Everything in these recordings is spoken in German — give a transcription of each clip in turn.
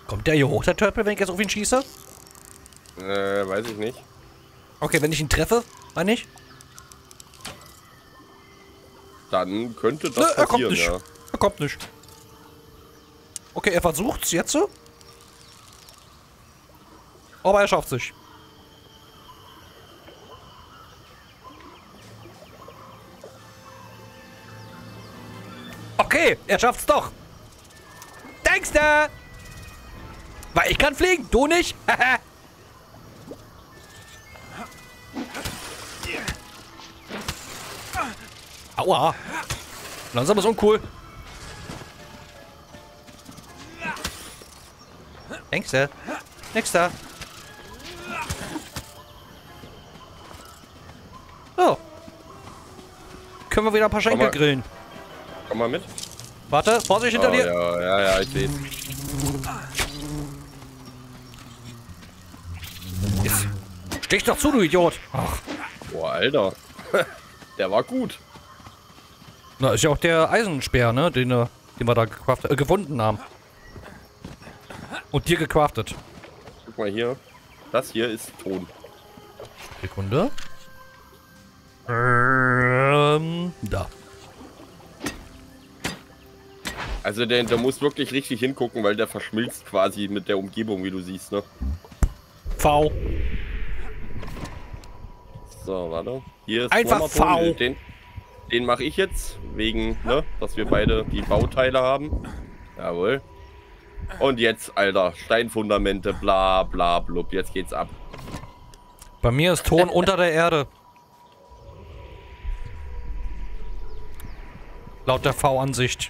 Kommt der hier hoch, der Törpel, wenn ich jetzt auf ihn schieße? Weiß ich nicht. Okay, wenn ich ihn treffe, meine ich. Dann könnte das er kommt passieren, nicht. ja. Er kommt nicht. Okay, er versucht's jetzt so. Aber er schafft sich. Okay, er schafft's doch. Denkst du? Weil ich kann fliegen, du nicht? Aua. Langsam ist uncool. Denkst du? Nächster. So. Können wir wieder ein paar Schenkel grillen. Komm mal mit. Warte, Vorsicht hinter dir. Ja, ich sehe. Stich doch zu, du Idiot. Ach. Boah, Alter. Der war gut. Na, ist ja auch der Eisenspeer, ne? Den wir da gefunden haben. Und dir gecraftet. Guck mal hier. Das hier ist Ton. Sekunde. Da. Also der muss wirklich richtig hingucken, weil der verschmilzt quasi mit der Umgebung, wie du siehst, ne? V. So, warte. Hier ist einfach V. Den mache ich jetzt, wegen, ne, dass wir beide die Bauteile haben. Jawohl. Und jetzt, Alter, Steinfundamente, bla bla blub, jetzt geht's ab. Bei mir ist Ton unter der Erde. Laut der V-Ansicht.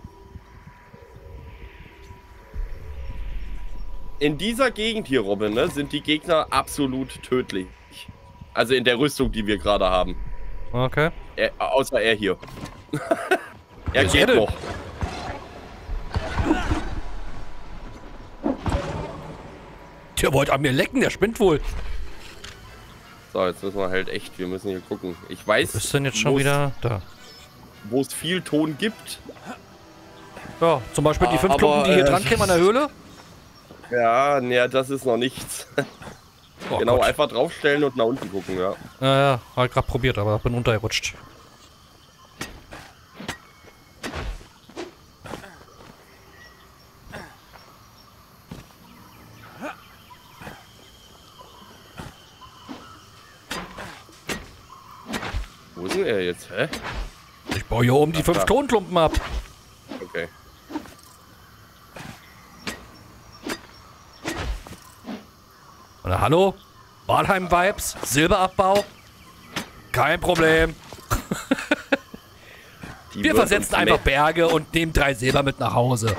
In dieser Gegend hier, Robin, ne, sind die Gegner absolut tödlich. Also in der Rüstung, die wir gerade haben. Okay. Außer er hier. Er Ist geht er noch. Der wollte an mir lecken, der spinnt wohl. So, jetzt müssen wir halt echt, wir müssen hier gucken. Ich weiß, Wo ist denn jetzt schon wieder da? Wo es viel Ton gibt. Ja, zum Beispiel die 5 Klumpen, die hier dran kämen an der Höhle. Ja, ne, das ist noch nichts. Oh genau, Gott. einfach draufstellen und nach unten gucken, ja. Ja, hab ich gerade probiert, aber bin runtergerutscht. Wo ist denn er jetzt? Hä? Ich baue hier oben die 5 Tonklumpen ab. Okay. Na, hallo? Walheim-Vibes? Silberabbau? Kein Problem. Wir versetzen einfach Berge und nehmen 3 Silber mit nach Hause.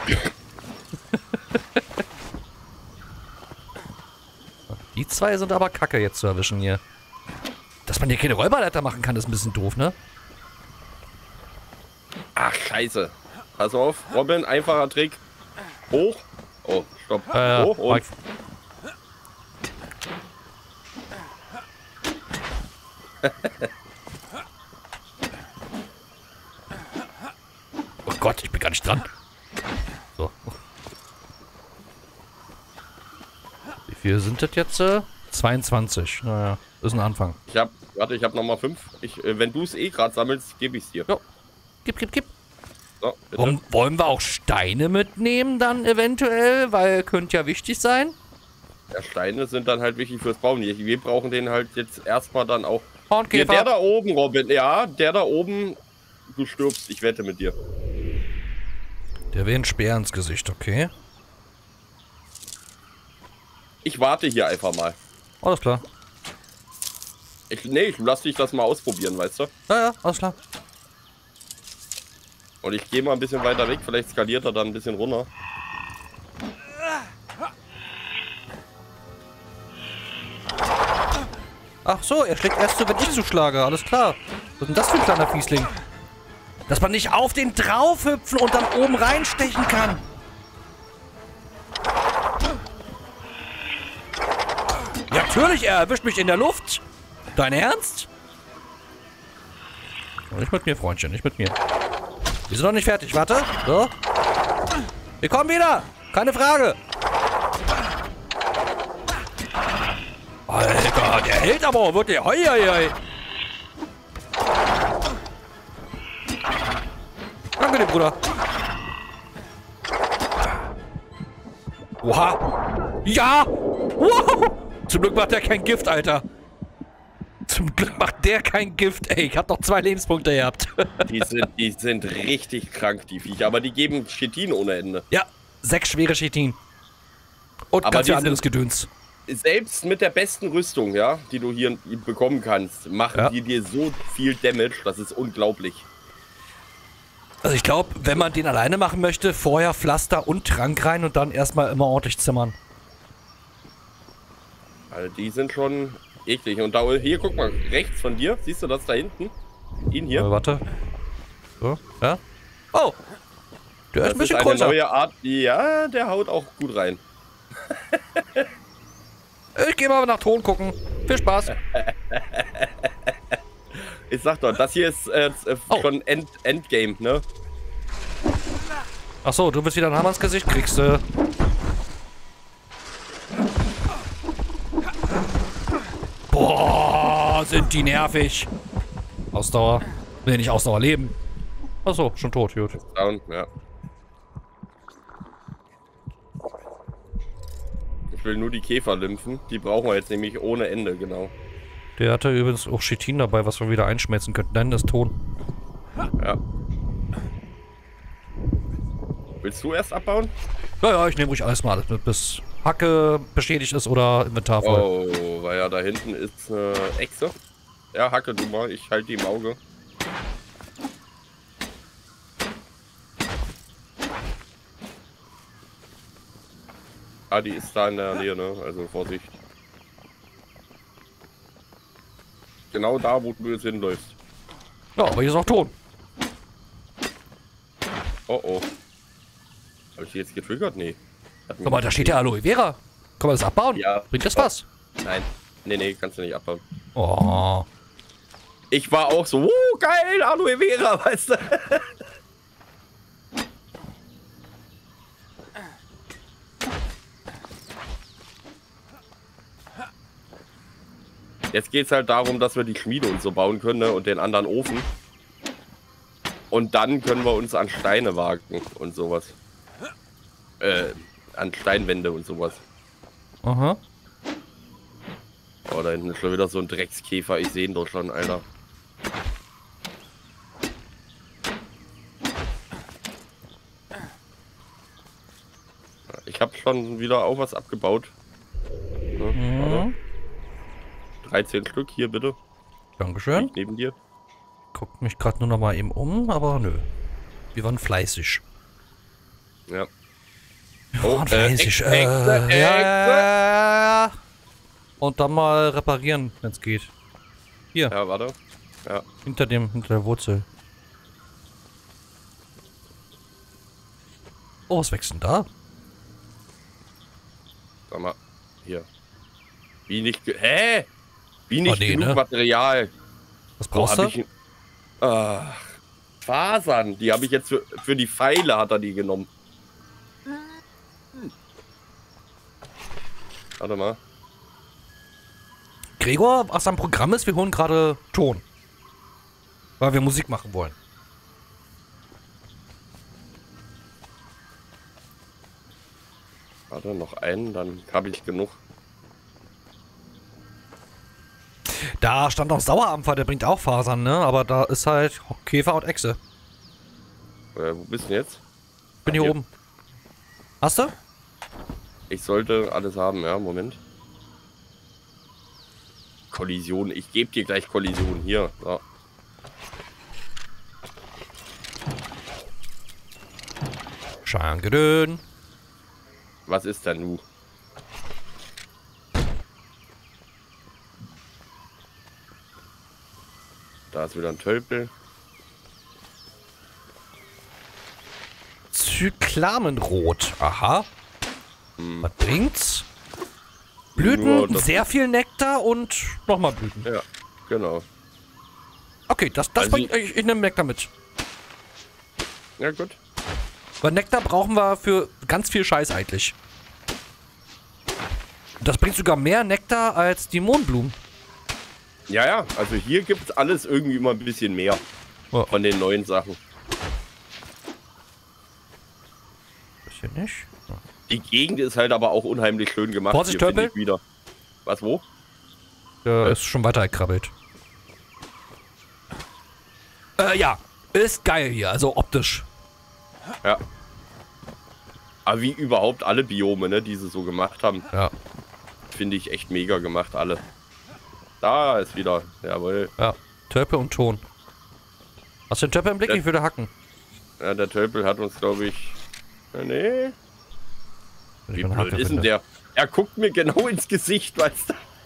Die 2 sind aber kacke jetzt zu erwischen hier. Dass man hier keine Räuberleiter machen kann, ist ein bisschen doof, ne? Ach, scheiße. Pass auf, Robin, einfacher Trick. Hoch. Oh, stopp. Hoch und... Oh Gott, ich bin gar nicht dran. So. Wie viel sind das jetzt? 22. Naja, ist ein Anfang. Ich hab noch mal 5. Wenn du es eh gerade sammelst, gebe ich es dir. Jo. Gib. So, bitte. Wollen wir auch Steine mitnehmen dann eventuell? Weil könnte ja wichtig sein. Ja, Steine sind dann halt wichtig fürs Bauen. Wir brauchen den halt jetzt erstmal dann auch. Hier, Hornkäfer. der da oben, Robin. Ja, der da oben. Du stirbst, ich wette mit dir. Der will ein Speer ins Gesicht, okay. Ich warte hier einfach mal. Alles klar. Ich lass dich das mal ausprobieren, weißt du? Ja, alles klar. Und ich gehe mal ein bisschen weiter weg, vielleicht skaliert er dann ein bisschen runter. Ach so, er schlägt erst so, wenn ich zuschlage. Alles klar. Was ist denn das für ein kleiner Fiesling? Dass man nicht auf den drauf hüpfen und dann oben reinstechen kann. Ja, natürlich, er erwischt mich in der Luft. Dein Ernst? Nicht mit mir, Freundchen, nicht mit mir. Wir sind noch nicht fertig, warte. So. Wir kommen wieder. Keine Frage. Alter, der hält aber auch wirklich. Hoi, hoi, hoi. Danke dir, Bruder. Oha. Ja. Wow. Zum Glück macht der kein Gift, Alter. Zum Glück macht der kein Gift, ey. Ich hab noch 2 Lebenspunkte gehabt. Die sind richtig krank, die Viecher. Aber die geben Chitin ohne Ende. Ja, 6 schwere Chitin. Und Aber ganz viel die anderes Gedöns. Selbst mit der besten Rüstung, ja, die du hier bekommen kannst, machen die dir so viel Damage, das ist unglaublich. Also ich glaube, wenn man den alleine machen möchte, vorher Pflaster und Trank rein und dann erstmal immer ordentlich zimmern. Also die sind schon eklig. Und da hier, guck mal, rechts von dir, siehst du das da hinten? Ihn hier? Warte. So, ja. Oh! Der ist ein bisschen eine größer. Neue Art, ja, der haut auch gut rein. Ich gehe mal nach Ton gucken. Viel Spaß. Ich sag doch, das hier ist schon Endgame, ne? Achso, du willst wieder ein Hammer ins Gesicht, kriegst du. Boah, sind die nervig. Ausdauer. Will nicht Ausdauer leben. Achso, schon tot, gut. Down, ja. Ich will nur die Käferlymphen. Die brauchen wir jetzt nämlich ohne Ende, genau. Der hatte übrigens auch Chitin dabei, was wir wieder einschmelzen könnten. Nein, das ist Ton. Ja. Willst du erst abbauen? Ja, ich nehme ruhig alles mal mit, bis Hacke beschädigt ist oder Inventar voll. Oh, weil ja da hinten ist eine Echse. Ja, Hacke du mal, ich halte die im Auge. Ah, die ist da in der Nähe, ne? Also Vorsicht. Genau da, wo du jetzt hinläufst. Ja, aber hier ist auch Ton. Oh oh. Habe ich die jetzt getriggert? Nee. Guck mal, da steht ja Aloe Vera. Kann man das abbauen? Ja. Bringt das was? Nein. Nee, kannst du nicht abbauen. Oh. Ich war auch so, geil, Aloe Vera, weißt du? Jetzt geht es halt darum, dass wir die Schmiede und so bauen können, ne? Und den anderen Ofen. Und dann können wir uns an Steine wagen und sowas. An Steinwände und sowas. Aha. Oh, da hinten ist schon wieder so ein Dreckskäfer. Ich sehe ihn doch schon, Alter. Ich habe schon wieder auch was abgebaut. Ne? 13 Stück, hier bitte. Dankeschön. Ich neben dir. Guckt mich gerade nur noch mal eben um, aber nö. Wir waren fleißig. Ja. Wir waren fleißig. Ja. Und dann mal reparieren, wenn es geht. Hier. Ja, warte. Ja. Hinter der Wurzel. Oh, was wächst denn da? Sag mal. Hier. Wie nicht Hä? Wie nicht genug ne? Material. Was brauchst du? Fasern. Die habe ich jetzt für die Pfeile hat er die genommen. Warte mal. Gregor, was am Programm ist, wir holen gerade Ton. Weil wir Musik machen wollen. Warte, noch einen, dann habe ich genug. Da stand auch Sauerampfer, der bringt auch Fasern, ne? Aber da ist halt Käfer und Echse. Wo bist du denn jetzt? Bin hier oben. Hast du? Ich sollte alles haben, ja, Moment. Kollision, ich gebe dir gleich Kollision, hier. So. Schangedön. Was ist denn nu? Da ist wieder ein Tölpel. Zyklamenrot. Aha. Was bringt's? Nur Blüten, das- sehr viel Nektar und nochmal Blüten. Ja, genau. Okay, das Also bringt ich nehme Nektar mit. Ja, gut. Weil Nektar brauchen wir für ganz viel Scheiß eigentlich. Das bringt sogar mehr Nektar als die Mondblumen. Ja, ja, also hier gibt es alles irgendwie immer ein bisschen mehr Oh. von den neuen Sachen. Bisschen nicht. Ja. Die Gegend ist halt aber auch unheimlich schön gemacht. Vorsicht, hier, finde Tölpel. ich wieder. Was, wo? Der ist schon weitergekrabbelt. Ja. Ist geil hier, also optisch. Ja. Aber wie überhaupt alle Biome, ne, die sie so gemacht haben, Ja. finde ich echt mega gemacht, alle. Da ist wieder, jawohl. Ja. Törpe und Ton. Hast du den Törpe im Blick? Ja. Ich würde hacken. Ja, der Tölpel hat uns, glaube ich... Nee. Wenn ich Wie meine blöd Hacke ist denn finde. der? Er guckt mir genau ins Gesicht, weißt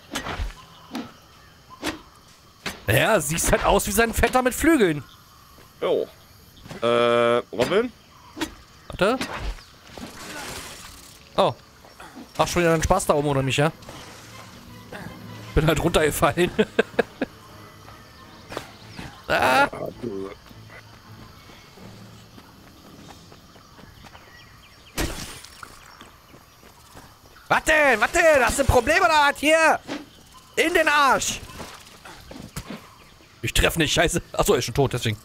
du? Ja, siehst halt aus wie sein Vetter mit Flügeln. Jo. Robin? Warte. Oh. Ach, schon wieder ein Spaß da oben, oder mich, ja? Bin halt runtergefallen. Ah. Was denn? Was denn? Hast du ein Problem oder was? Hier! In den Arsch! Ich treffe nicht, scheiße. Achso, er ist schon tot, deswegen.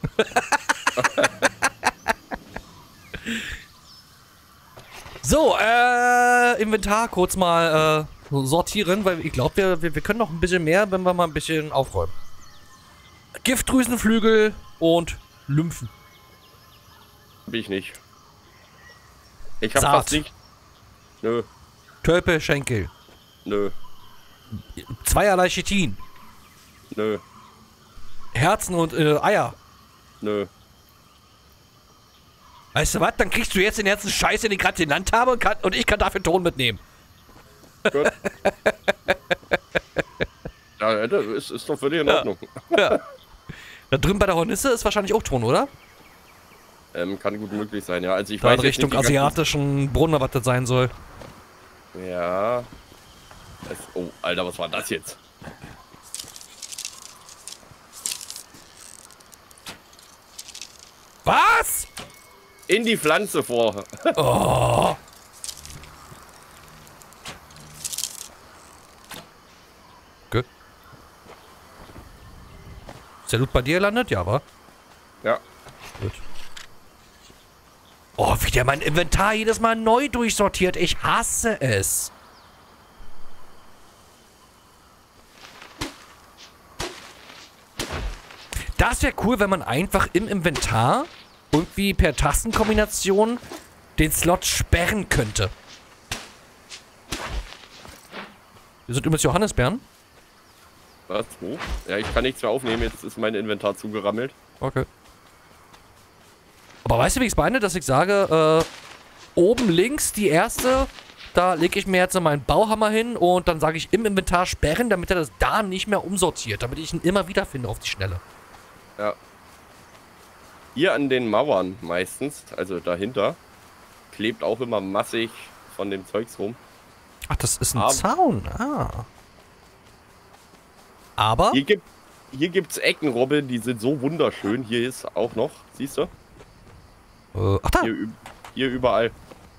So, Inventar kurz mal sortieren, weil ich glaube, wir können noch ein bisschen mehr, wenn wir mal ein bisschen aufräumen. Giftdrüsenflügel und Lymphen. Hab ich nicht. Ich hab Saat. fast nicht. Nö, Tölpe, Schenkel. nö, Zweierlei Chitin. nö, Herzen und Eier. nö. Weißt du was? Dann kriegst du jetzt den ganzen Scheiß, den ich gerade genannt habe und ich kann dafür Ton mitnehmen. Gut. Ja, das ist doch für dich in Ordnung. Ja. Da drüben bei der Hornisse ist wahrscheinlich auch Ton, oder? Kann gut möglich sein, ja. Also ich Da weiß in jetzt Richtung nicht, die ganzen- asiatischen Brunnen, was das sein soll. Ja. Oh, Alter, was war das jetzt? Was? In die Pflanze vor. Oh. Gut. Ist der Loot bei dir gelandet? Ja, wa? Ja. Gut. Oh, wie der mein Inventar jedes Mal neu durchsortiert. Ich hasse es. Das wäre cool, wenn man einfach im Inventar irgendwie per Tastenkombination den Slot sperren könnte. Wir sind übrigens Johannisbeeren. Was? Wo? Ja, ich kann nichts mehr aufnehmen. Jetzt ist mein Inventar zugerammelt. Okay. Aber weißt du, wie ich es meine, dass ich sage, oben links die erste, da lege ich mir jetzt meinen Bauhammer hin und dann sage ich im Inventar sperren, damit er das da nicht mehr umsortiert, damit ich ihn immer wieder finde auf die Schnelle. Ja. Hier an den Mauern meistens, also dahinter, klebt auch immer massig von dem Zeugs rum. Ach, das ist ein Aber- Zaun. Ah. Aber? Hier gibt's Ecken, Robin, die sind so wunderschön. Hier ist auch noch, siehst du? Ach da. Hier überall.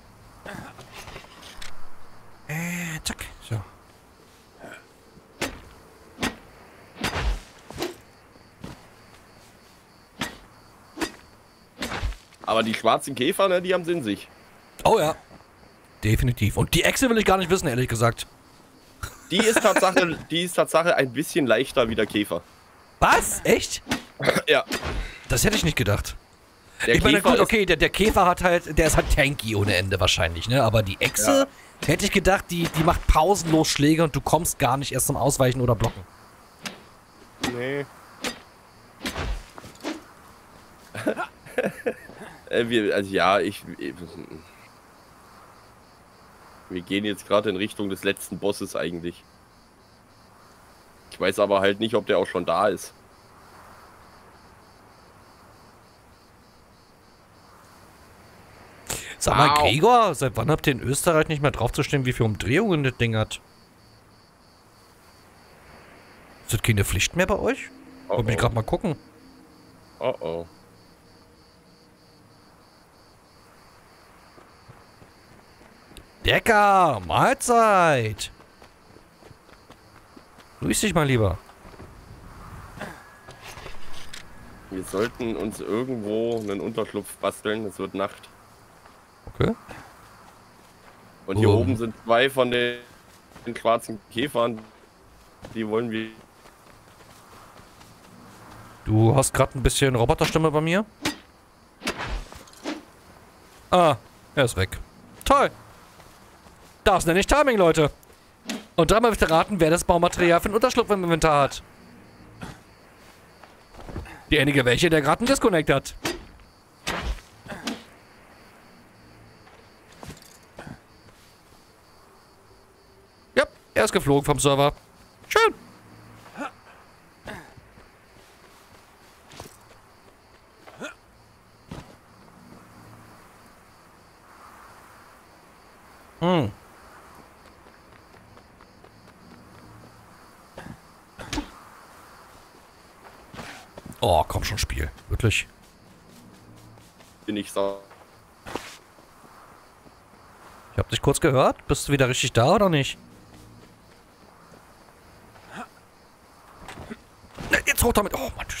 Zack. So. Aber die schwarzen Käfer, ne, die haben es in sich. Oh ja. Definitiv. Und die Echse will ich gar nicht wissen, ehrlich gesagt. Die ist Tatsache ein bisschen leichter wie der Käfer. Was? Echt? Ja. Das hätte ich nicht gedacht. Der Ich meine, Käfer gut, ist- okay, der Käfer hat halt, der ist halt tanky ohne Ende wahrscheinlich, ne? Aber die Echse, hätte ich gedacht, die macht pausenlos Schläge und du kommst gar nicht erst zum Ausweichen oder Blocken. Nee. Wir gehen jetzt gerade in Richtung des letzten Bosses eigentlich. Ich weiß aber halt nicht, ob der auch schon da ist. Sag mal, Au. Gregor, seit wann habt ihr in Österreich nicht mehr draufzustehen, wie viele Umdrehungen das Ding hat? Ist das keine Pflicht mehr bei euch? Oh, Wollte mich oh. gerade mal gucken. Oh oh. Decker, Mahlzeit! Grüß dich, mein Lieber. Wir sollten uns irgendwo einen Unterschlupf basteln. Es wird Nacht. Okay. Und hier oben sind 2 von den schwarzen Käfern. Die wollen wir... Du hast gerade ein bisschen Roboterstimme bei mir. Ah, er ist weg. Toll. Das nenne ich Timing, Leute. Und dreimal bitte raten, wer das Baumaterial für einen Unterschlupf im Inventar hat. Diejenige welche, der gerade einen Disconnect hat. Ja, er ist geflogen vom Server. Schön. Hm. Oh, komm schon, Spiel. Wirklich. Bin ich so. Ich hab dich kurz gehört. Bist du wieder richtig da oder nicht? Jetzt hoch damit. Oh, Mann.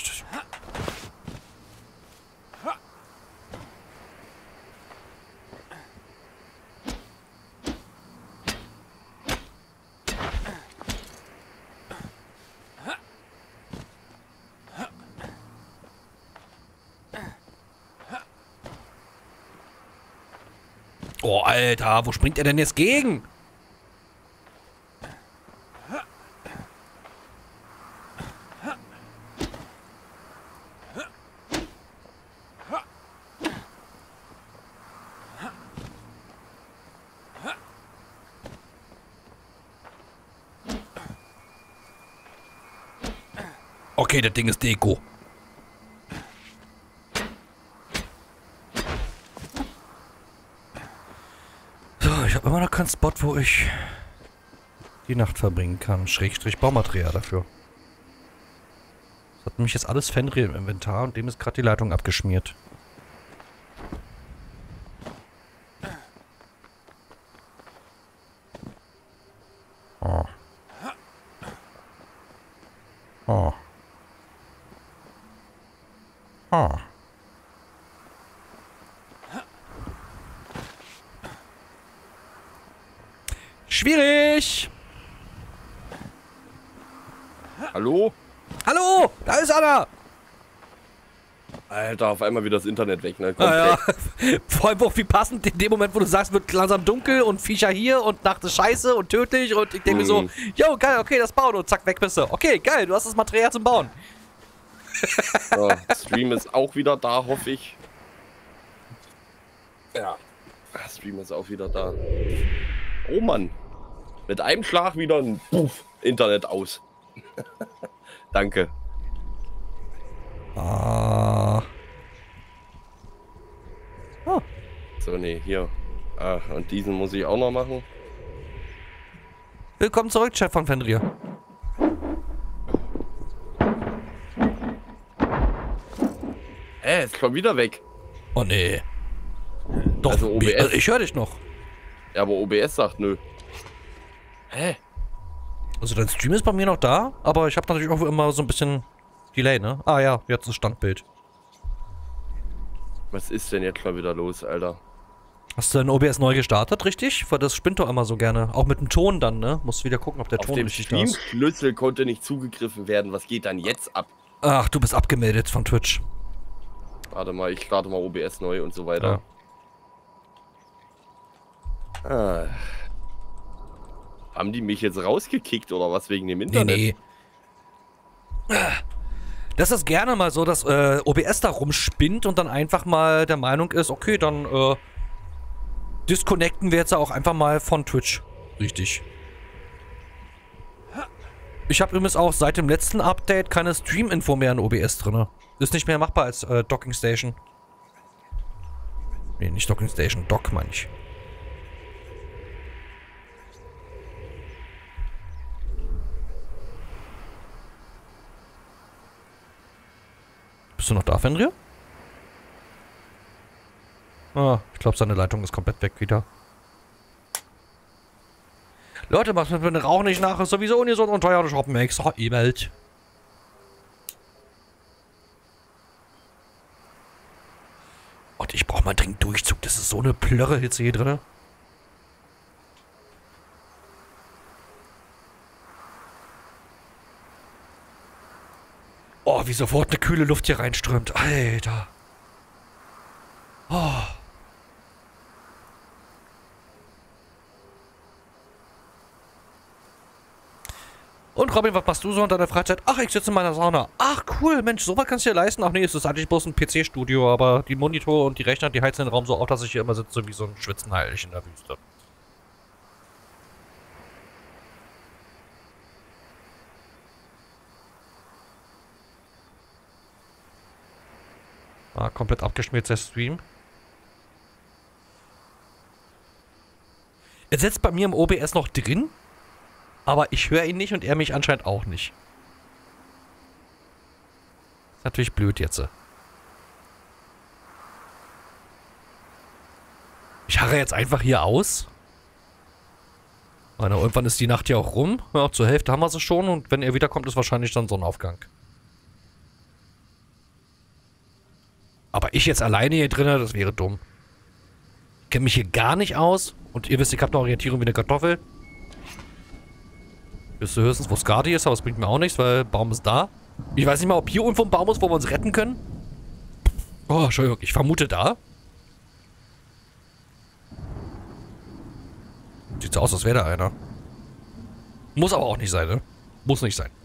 Oh, Alter, wo springt er denn jetzt gegen? Okay, das Ding ist Deko. Ich habe immer noch keinen Spot, wo ich die Nacht verbringen kann. Schrägstrich Baumaterial dafür. Das hat nämlich jetzt alles Fenrir im Inventar und dem ist gerade die Leitung abgeschmiert. Oh. Oh. Oh. Schwierig! Hallo? Hallo! Da ist einer! Alter, auf einmal wieder das Internet weg, ne? Komplett. Ja. Vor allem auch wie passend, in dem Moment, wo du sagst, wird langsam dunkel und Viecher hier und Nacht ist scheiße und tödlich und ich denke mir so, yo, geil, okay, das bauen und zack, weg bist du. Okay, geil, du hast das Material zum Bauen. So, Stream ist auch wieder da, hoffe ich. Ja. Stream ist auch wieder da. Oh Mann. Mit einem Schlag wieder ein Puff, Internet aus. Danke. Ah. Oh. So, nee, hier. Ach, und diesen muss ich auch noch machen. Willkommen zurück, Chef von Fenrir. Ist schon wieder weg. Oh nee. Doch, Also OBS. ich höre dich noch. Ja, aber OBS sagt nö. Hä? Also dein Stream ist bei mir noch da, aber ich habe natürlich auch immer so ein bisschen Delay, ne? Ah ja, jetzt das Standbild. Was ist denn jetzt schon wieder los, Alter? Hast du dein OBS neu gestartet, richtig? Weil das spinnt doch immer so gerne. Auch mit dem Ton dann, ne? Musst du wieder gucken, ob der Auf Ton dem richtig da ist. Stream-Schlüssel konnte nicht zugegriffen werden. Was geht dann jetzt ab? Ach, du bist abgemeldet von Twitch. Warte mal, ich starte mal OBS neu und so weiter. Ja. Ah. Haben die mich jetzt rausgekickt oder was wegen dem Internet? Nee. Das ist gerne mal so, dass OBS da rumspinnt und dann einfach mal der Meinung ist, okay, dann disconnecten wir jetzt auch einfach mal von Twitch. Richtig. Ich habe übrigens auch seit dem letzten Update keine Stream-Info mehr in OBS drin. Ist nicht mehr machbar als Docking Station. Nee, nicht Docking Station, Dock meine ich. Bist du noch da, Fenrir? Ah, ich glaube, seine Leitung ist komplett weg wieder. Leute, macht mit dem Rauch nicht nach, ist sowieso ungesund und teuer, shoppen extra E-Mail. Und ich brauche mal dringend Durchzug, das ist so eine Plörre-Hitze hier drin. Oh, wie sofort eine kühle Luft hier reinströmt. Alter. Oh. Und Robin, was machst du so in deiner Freizeit? Ach, ich sitze in meiner Sauna. Ach, cool, Mensch, sowas kannst du dir leisten. Ach nee, es ist eigentlich bloß ein PC-Studio, aber die Monitore und die Rechner, die heizen den Raum so auf, dass ich hier immer sitze wie so ein Schwitzenheilig in der Wüste. Ah, komplett abgeschmiert der Stream. Er sitzt bei mir im OBS noch drin, aber ich höre ihn nicht und er mich anscheinend auch nicht. Ist natürlich blöd jetzt. Ich harre jetzt einfach hier aus. Na, irgendwann ist die Nacht ja auch rum. Ja, zur Hälfte haben wir sie schon und wenn er wiederkommt, ist wahrscheinlich dann Sonnenaufgang. Aber ich jetzt alleine hier drinnen, das wäre dumm. Ich kenne mich hier gar nicht aus. Und ihr wisst, ich habe eine Orientierung wie eine Kartoffel. Wisst ihr höchstens, wo Skadi ist, aber es bringt mir auch nichts, weil der Baum ist da. Ich weiß nicht mal, ob hier irgendwo ein Baum ist, wo wir uns retten können. Oh, Entschuldigung, ich vermute da. Sieht so aus, als wäre da einer. Muss aber auch nicht sein, ne? Muss nicht sein.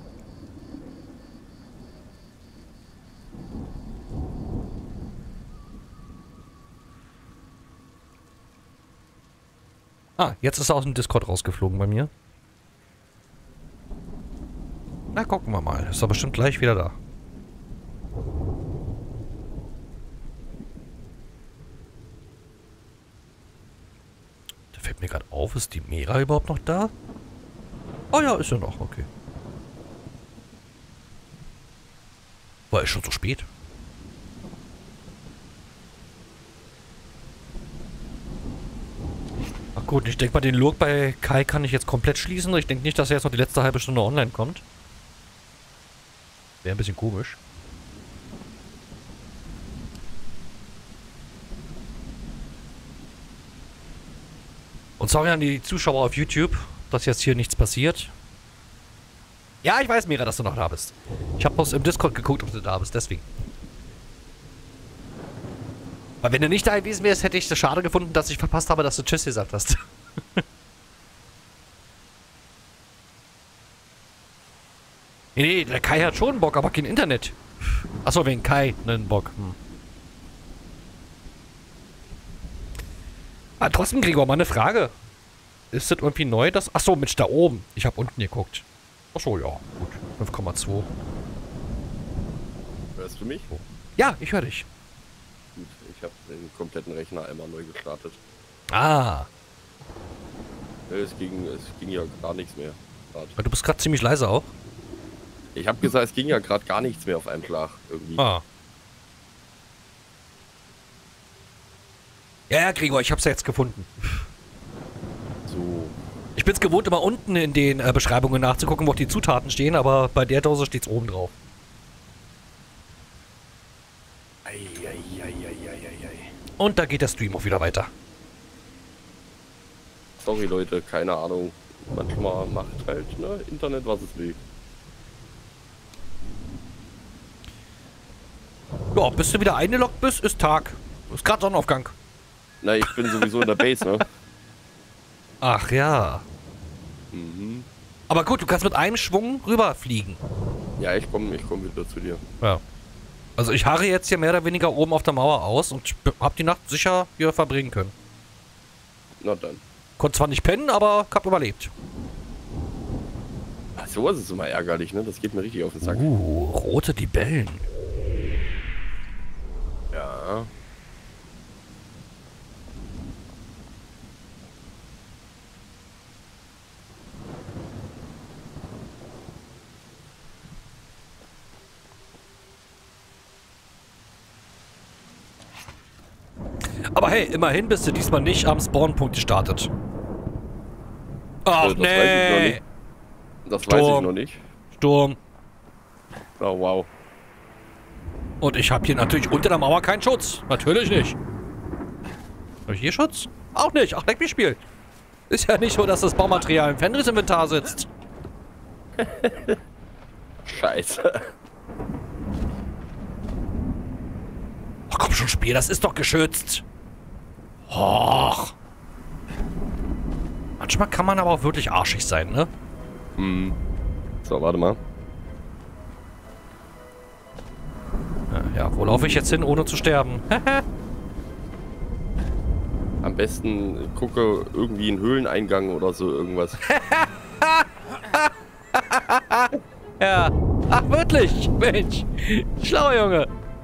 Ah, jetzt ist er aus dem Discord rausgeflogen bei mir. Na, gucken wir mal. Ist er bestimmt gleich wieder da. Da fällt mir gerade auf, ist die Mera überhaupt noch da? Oh ja, ist er noch, okay. War es schon so spät? Ach gut, ich denke mal, den Lurk bei Kai kann ich jetzt komplett schließen. Ich denke nicht, dass er jetzt noch die letzte halbe Stunde online kommt. Wäre ein bisschen komisch. Und sorry an die Zuschauer auf YouTube, dass jetzt hier nichts passiert. Ja, ich weiß, Mira, dass du noch da bist. Ich habe bloß im Discord geguckt, ob du da bist, deswegen. Weil wenn du nicht da gewesen wärst, hätte ich es schade gefunden, dass ich verpasst habe, dass du Tschüss gesagt hast. Nee, der Kai hat schon Bock, aber kein Internet. Achso, wegen Kai einen Bock. Ah, trotzdem, Gregor, mal eine Frage. Ist das irgendwie neu, das... Achso, Mensch, da oben. Ich habe unten geguckt. Achso, ja, gut. 5,2. Hörst du mich? Ja, ich höre dich. Gut, ich habe den kompletten Rechner einmal neu gestartet. Ah. Es ging ja gar nichts mehr. Grad. Du bist gerade ziemlich leise auch. Ich habe gesagt, es ging ja gerade gar nichts mehr auf einen Schlag. Irgendwie. Ah. Ja, Gregor, ich hab's ja jetzt gefunden. So. Ich bin's gewohnt, immer unten in den Beschreibungen nachzugucken, wo die Zutaten stehen, aber bei der Dose steht's oben drauf. Und da geht der Stream auch wieder weiter. Sorry Leute, keine Ahnung. Manchmal macht halt, ne, Internet, was es will. Ja, bis du wieder eingeloggt bist, ist Tag. Ist gerade Sonnenaufgang. Na, ich bin sowieso in der Base, ne? Ach ja. Mhm. Aber gut, du kannst mit einem Schwung rüberfliegen. Ja, ich komm wieder zu dir. Ja. Also ich harre jetzt hier mehr oder weniger oben auf der Mauer aus und hab die Nacht sicher hier verbringen können. Na dann. Konnte zwar nicht pennen, aber hab überlebt. Ach, sowas ist immer ärgerlich, ne? Das geht mir richtig auf den Sack. Rote Libellen. Ja. Aber hey, immerhin bist du diesmal nicht am Spawnpunkt gestartet. Ach, Das weiß ich noch nicht. Das weiß ich noch nicht. Sturm. Oh, wow. Und ich habe hier natürlich unter der Mauer keinen Schutz. Natürlich nicht. Habe ich hier Schutz? Auch nicht. Ach, leck mich Spiel. Ist ja nicht so, dass das Baumaterial im Fenris-Inventar sitzt. Scheiße. Ach komm schon, Spiel, das ist doch geschützt. Och. Manchmal kann man aber auch wirklich arschig sein, ne? Hm. So, warte mal. Ja, wo laufe ich jetzt hin, ohne zu sterben? Am besten gucke irgendwie einen Höhleneingang oder so irgendwas. Ja. Ach, wirklich? Mensch. Schlauer Junge.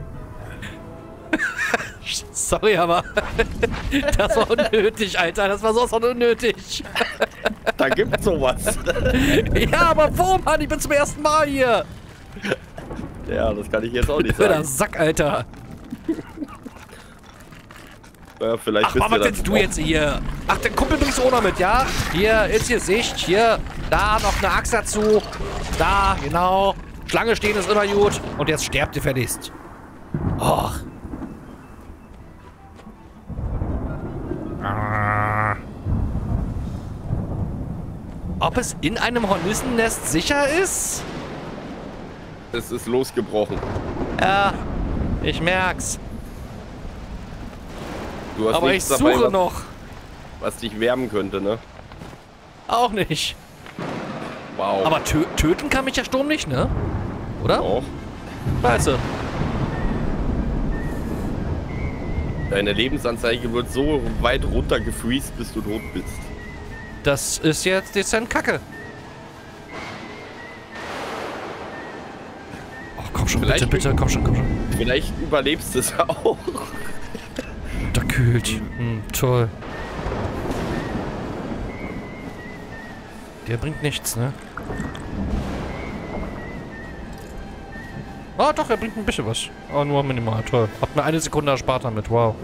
Sorry, aber das war unnötig, Alter. Das war sowas von unnötig. Da gibt's sowas. Ja, aber wo, Mann? Ich bin zum ersten Mal hier. Ja, das kann ich jetzt auch nicht Blöder sagen. Sack, Alter. Ja, vielleicht Ach, was willst du jetzt hier? Ach, der Kumpel bringst du auch noch mit, ja? Hier, ist hier Sicht. Hier, da noch eine Axt dazu. Da, genau. Schlange stehen ist immer gut. Und jetzt sterbt ihr verlisst. Och. Ob es in einem Hornissennest sicher ist? Es ist losgebrochen. Ja, ich merk's. Du hast Aber ich nichts dabei, suche noch. was dich wärmen könnte, ne? Auch nicht. Wow. Aber töten kann mich der Sturm nicht, ne? Oder? Doch. Scheiße. Deine Lebensanzeige wird so weit runter gefreezed, bis du tot bist. Das ist jetzt dezent Kacke. Oh, komm schon, Vielleicht bitte, komm schon, komm schon. Vielleicht überlebst du es auch. Unterkühlt. Toll. Der bringt nichts, ne? Ah, doch, er bringt ein bisschen was. Aber nur minimal, toll. Hab mir eine Sekunde erspart damit, wow.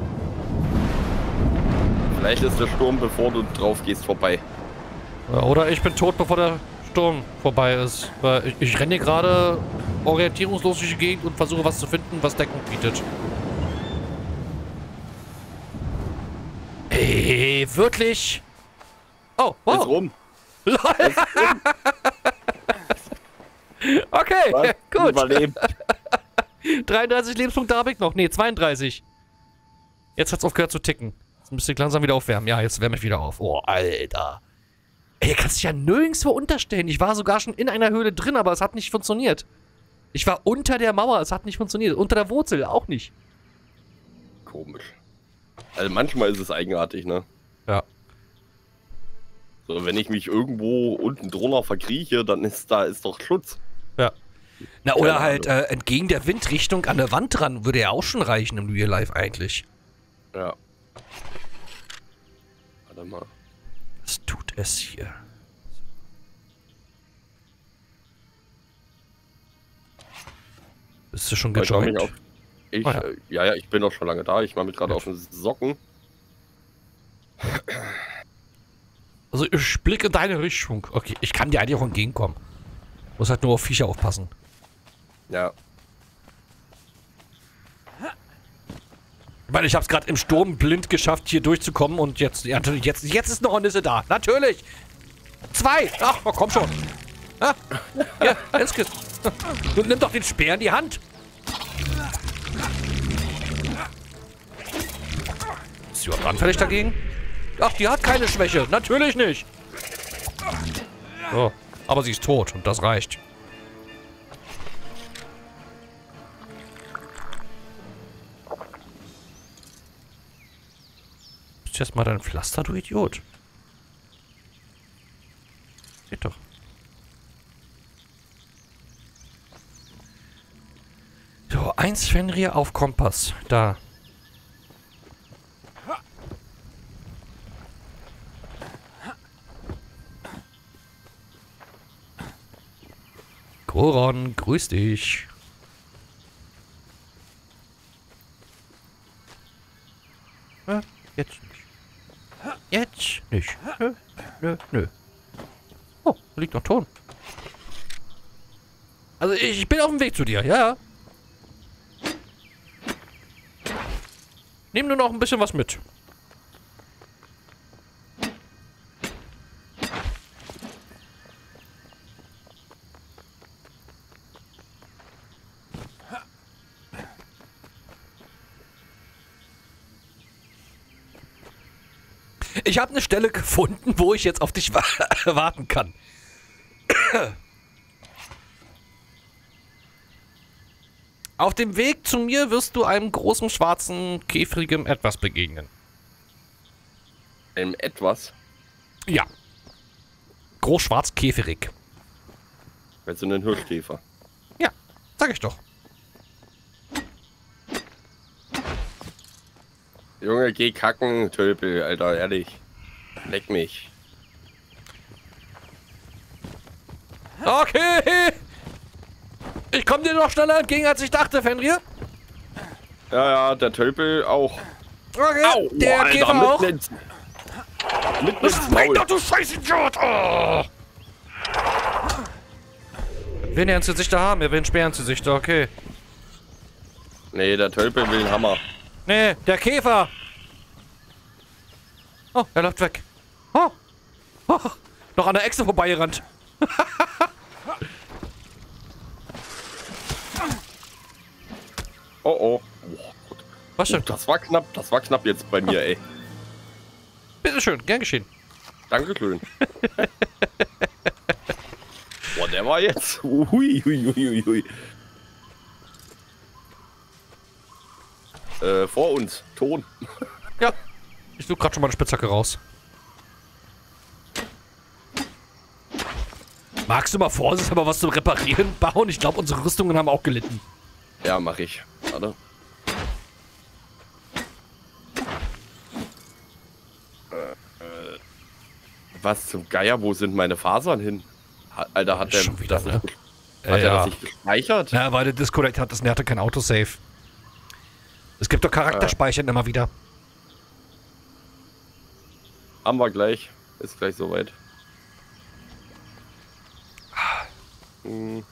Vielleicht ist der Sturm, bevor du drauf gehst, vorbei. Ja, oder ich bin tot, bevor der Sturm vorbei ist. Weil ich renne hier gerade orientierungslos durch die Gegend und versuche was zu finden, was Deckung bietet. Ey, wirklich? Oh, wow. Ist rum. Okay, Was? gut. Überlebt. 33 Lebenspunkte habe ich noch. Nee, 32. Jetzt hat's aufgehört zu ticken. Jetzt müsste ich langsam wieder aufwärmen. Ja, jetzt wärme ich wieder auf. Oh, Alter. Ey, hier kannst du dich ja nirgendwo unterstellen. Ich war sogar schon in einer Höhle drin, aber es hat nicht funktioniert. Ich war unter der Mauer, es hat nicht funktioniert. Unter der Wurzel auch nicht. Komisch. Also manchmal ist es eigenartig, ne? Ja. So, wenn ich mich irgendwo unten drunter verkrieche, dann ist doch Schutz. Ja. Na, oder Keine halt entgegen der Windrichtung an der Wand dran, würde ja auch schon reichen im Real Life eigentlich. Ja. Warte mal. Was tut es hier? Bist du schon Ich mach mich gejoint? auf, ich, Ah, ja, ich bin doch schon lange da. Ich mache mich gerade auf den Socken. Also ich blicke in deine Richtung. Okay, ich kann dir eigentlich auch entgegenkommen. Muss halt nur auf Viecher aufpassen. Ja. Ich meine, ich habe es gerade im Sturm blind geschafft, hier durchzukommen und jetzt ist eine Hornisse da. Natürlich. 2. Ach, oh, komm schon. Ah, ja, jetzt geht's. Nun nimm doch den Speer in die Hand. Ist sie überhaupt anfällig dagegen? Ach, die hat keine Schwäche. Natürlich nicht. So, aber sie ist tot und das reicht. Bist du jetzt mal dein Pflaster, du Idiot? Geht doch. So, 1 Fenrir auf Kompass. Da. Goron, grüß dich. Jetzt nicht. Jetzt nicht. Nö, nö, nö. Oh, da liegt noch Ton. Also ich bin auf dem Weg zu dir, ja. Nimm nur noch ein bisschen was mit. Ich habe eine Stelle gefunden, wo ich jetzt auf dich warten kann. Auf dem Weg zu mir wirst du einem großen, schwarzen, käfrigem Etwas begegnen. Einem Etwas? Ja. Groß, schwarz, käferig. Also einen Hirschkäfer. Ja, sag ich doch. Junge, geh kacken, Tölpel, Alter, ehrlich. Leck mich. Okay. Ich komme dir noch schneller entgegen, als ich dachte, Fenrir. Ja, der Tölpel auch. Okay, Au, der Alter, Käfer auch. Mitten ins Spring Maul. doch, du Scheißidiot! Oh. Wen er ins Gesicht haben? Er will einen Speer ins Gesicht, okay. Nee, der Tölpel will einen Hammer. Nee, der Käfer! Oh, er läuft weg. Oh. Oh. Noch an der Echse vorbeigerannt. Oh, oh. Gut. Was denn? Das war knapp jetzt bei mir, ey. Bitteschön, gern geschehen. Dankeschön. Boah, der war jetzt. Hui, hui, hui, hui. Vor uns. Ton. Ja. Ich suche gerade schon mal eine Spitzhacke raus. Magst du mal vorsichtshalber was zum Reparieren bauen? Ich glaube, unsere Rüstungen haben auch gelitten. Ja, mach ich. Warte. Was zum Geier? Wo sind meine Fasern hin? Alter, hat der Schon wieder, das ne? nicht, hat er das nicht gespeichert? Ja, weil der Disconnect hat, der hatte kein Autosave. Es gibt doch Charakterspeichern immer wieder. Haben wir gleich. Ist gleich soweit. Hm.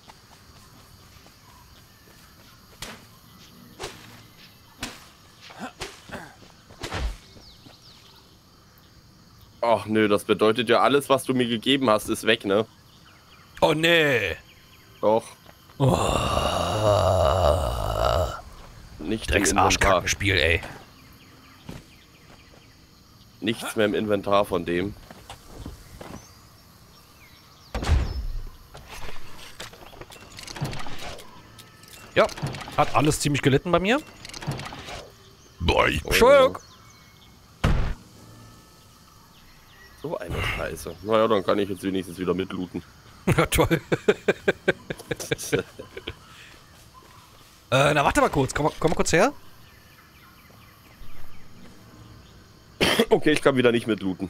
Ach nö, das bedeutet ja, alles, was du mir gegeben hast, ist weg, ne? Oh nee. Doch. Oh. Nicht im Drecks Inventar. Arschkackenspiel, ey. Nichts mehr im Inventar von dem. Ja, hat alles ziemlich gelitten bei mir. Boy. Entschuldigung. So eine Scheiße. Naja, dann kann ich jetzt wenigstens wieder mitlooten. Ja, toll. Na, warte mal kurz. Komm mal kurz her. Okay, ich kann wieder nicht mitlooten.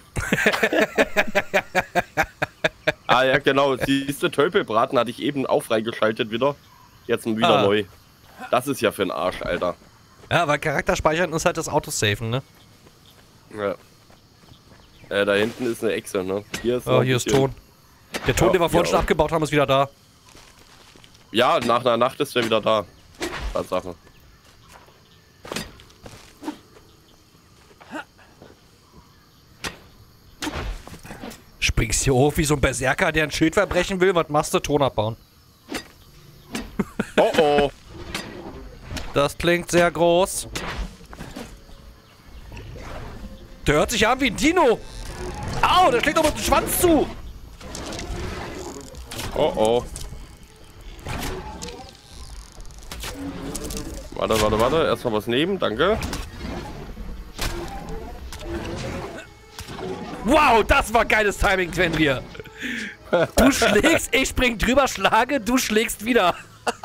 Ah ja, genau. Siehste, Tölpelbraten hatte ich eben auch freigeschaltet wieder. Jetzt wieder neu. Das ist ja für ein Arsch, Alter. Ja, weil Charakterspeichern ist halt das Autosaven, ne? Ja. Da hinten ist eine Echse, ne? Hier ist, hier ist Ton. Der Ton, Ja, den wir vorhin hier schon auch. abgebaut haben, ist wieder da. Ja, nach einer Nacht ist der wieder da. Tatsache. Springst hier hoch wie so ein Berserker, der ein Schild verbrechen will. Was machst du? Ton abbauen. Oh oh. Das klingt sehr groß. Der hört sich an wie ein Dino. Au, der schlägt doch mit dem Schwanz zu. Oh oh. Warte. Erstmal was nehmen, danke. Wow, das war geiles Timing, Fenrir. Du schlägst, ich spring drüber, schlage, du schlägst wieder.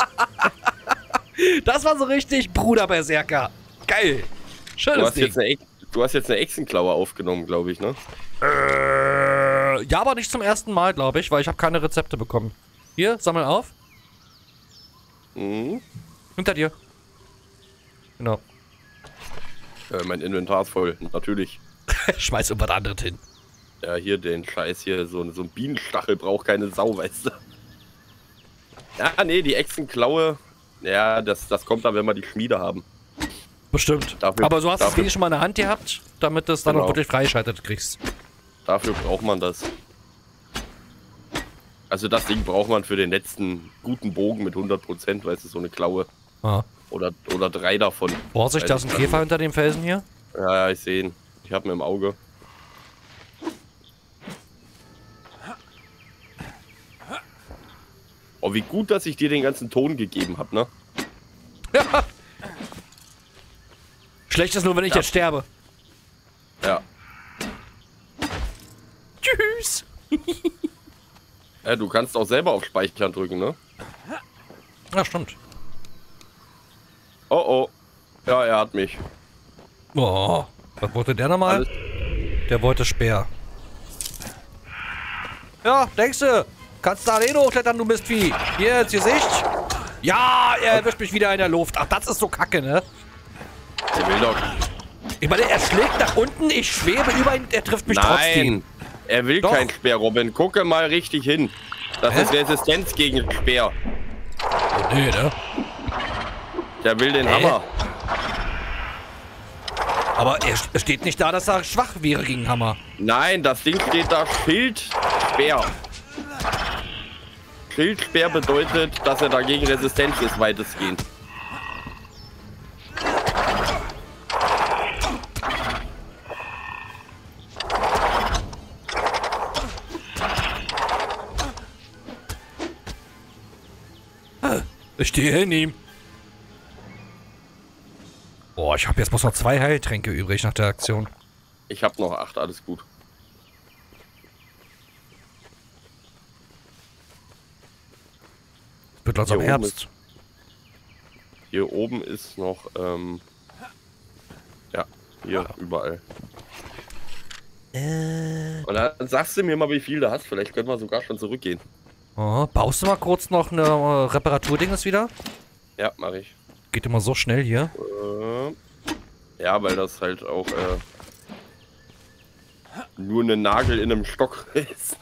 Das war so richtig Bruder Berserker. Geil. Schönes Ding. Du hast jetzt eine Echsenklaue aufgenommen, glaube ich, ne? Ja, aber nicht zum ersten Mal, glaube ich, weil ich habe keine Rezepte bekommen. Hier, sammel auf. Mhm. Hinter dir. Genau. Mein Inventar ist voll, natürlich. Schmeiß irgendwas anderes hin. Ja, hier den Scheiß hier. So ein Bienenstachel braucht keine Sau, weißt du. Ja, nee, die Echsenklaue. Ja, das kommt dann, wenn wir die Schmiede haben. Bestimmt. Dafür, aber so hast du es wenigstens mal in der Hand gehabt, damit du es dann Genau. auch wirklich freigeschaltet kriegst. Dafür braucht man das. Also das Ding braucht man für den letzten guten Bogen mit 100%, weißt du, so eine Klaue. Ah. Oder 3 davon. Vorsicht, da ist ein Käfer hinter dem Felsen hier. Ja, ich sehe ihn. Ich habe ihn im Auge. Oh, wie gut, dass ich dir den ganzen Ton gegeben habe, ne? Ja. Schlecht ist nur, wenn ich jetzt sterbe. Ja. Tschüss. Ja, du kannst auch selber auf Speichern drücken, ne? Ja, stimmt. Oh, oh. Ja, er hat mich. Oh, was wollte der nochmal? Alles- Der wollte Speer. Ja, denkst du? Kannst da den hochklettern, du Mistvieh. Hier ins Gesicht. Ja, er erwischt mich wieder in der Luft. Ach, das ist so kacke, ne? Er will doch... Ich meine, er schlägt nach unten, ich schwebe über ihn, er trifft mich trotzdem. Nein, er will Doch. kein Speer, Robin. Gucke mal richtig hin. Das ist Resistenz gegen Speer. Oh, nee, ne? Der will den Hammer. Aber er steht nicht da, dass er schwach wäre gegen Hammer. Nein, das Ding steht da Schildspeer. Schildspeer bedeutet, dass er dagegen Resistenz ist, weitestgehend. Ich stehe in ihm. Boah, ich habe jetzt bloß noch 2 Heiltränke übrig nach der Aktion. Ich habe noch 8, alles gut. Wird langsam Hier oben Herbst. Hier oben ist noch, ja, hier überall. Und dann sagst du mir mal, wie viel du hast. Vielleicht können wir sogar schon zurückgehen. Oh, baust du mal kurz noch eine Reparaturdinges wieder? Ja, mache ich. Geht immer so schnell hier. Ja, weil das halt auch nur ein Nagel in einem Stock ist.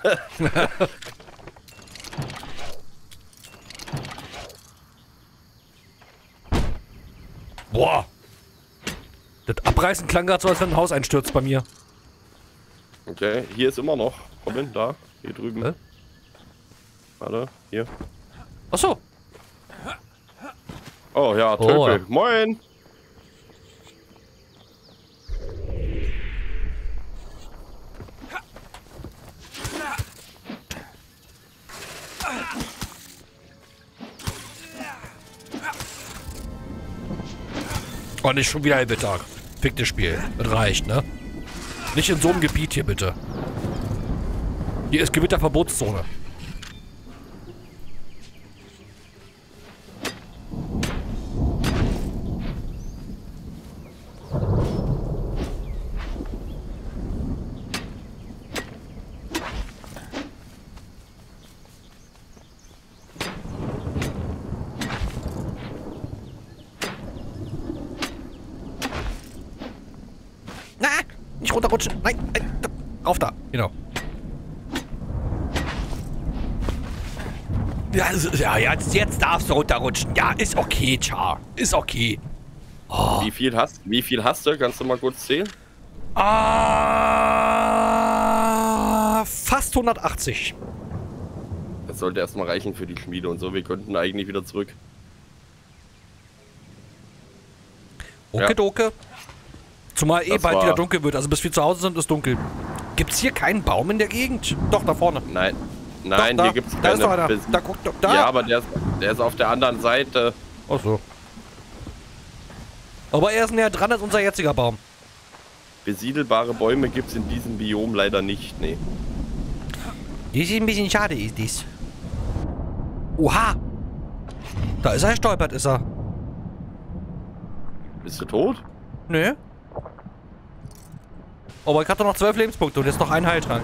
Boah. Das Abreißen klang gerade so, als wenn ein Haus einstürzt bei mir. Okay, hier ist immer noch. Robin, da, hier drüben. Hä? Warte, hier. Achso. Oh ja, Oh. Tölpel. Moin! Oh, nicht schon wieder ein Mittag. Fick das Spiel. Das reicht, ne? Nicht in so einem Gebiet hier, bitte. Hier ist Gewitterverbotszone. Na, nicht runterrutschen. Nein, nein, auf da. Genau. Ja, jetzt darfst du runterrutschen. Ja, ist okay, Char. Ist okay. Oh. Wie viel hast du? Kannst du mal kurz zählen? Fast 180. Das sollte erstmal reichen für die Schmiede und so. Wir könnten eigentlich wieder zurück. Okidoke. Zumal Das bald war- wieder dunkel wird. Also bis wir zu Hause sind, ist dunkel. Gibt's hier keinen Baum in der Gegend? Doch, da vorne. Nein, Doch, nein, da. hier gibt's Da ist doch einer. keine. Da guck doch. Da. Ja, aber der ist auf der anderen Seite. Ach so. Aber er ist näher dran als unser jetziger Baum. Besiedelbare Bäume gibt es in diesem Biom leider nicht, nee. Das ist ein bisschen schade, ist dies. Oha! Da ist er gestolpert, ist er. Bist du tot? Nö. Aber ich hatte noch 12 Lebenspunkte und jetzt noch einen Heiltrank.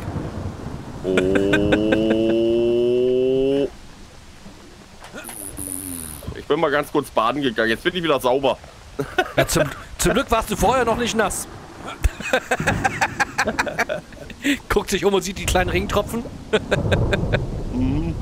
Oh. Ich bin mal ganz kurz baden gegangen. Jetzt bin ich wieder sauber. Ja, zum Glück warst du vorher noch nicht nass. Guckt sich um und sieht die kleinen Regentropfen. Mhm.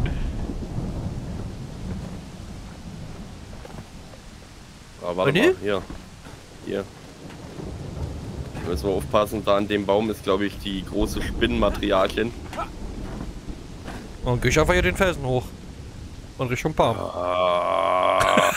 Ah, warte mal, hier. Hier. Müssen wir aufpassen, da an dem Baum ist, glaube ich, die große Spinnenmaterialien. Und geh ich einfach hier den Felsen hoch. Und Richtung Baum. Ah.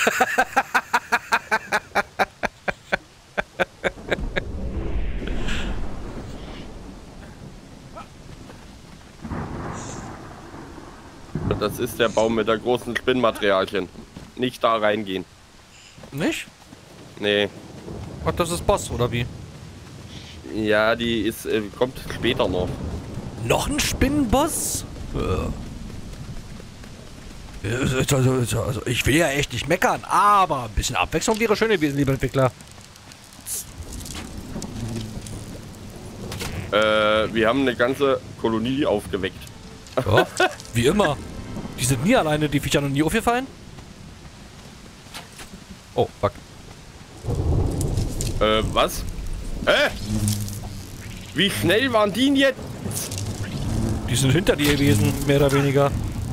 Das ist der Baum mit der großen Spinnenmaterialien. Nicht da reingehen. Nicht? Nee. Ach, das ist Boss, oder wie? Ja, die ist, kommt später noch. Noch ein Spinnenboss? Also, ich will ja echt nicht meckern, aber ein bisschen Abwechslung wäre schön gewesen, lieber Entwickler. Wir haben eine ganze Kolonie aufgeweckt. Ja, wie immer. Die sind nie alleine, die Viecher noch nie aufgefallen. Oh, fuck. Was? Wie schnell waren die denn jetzt? Die sind hinter dir gewesen, mehr oder weniger.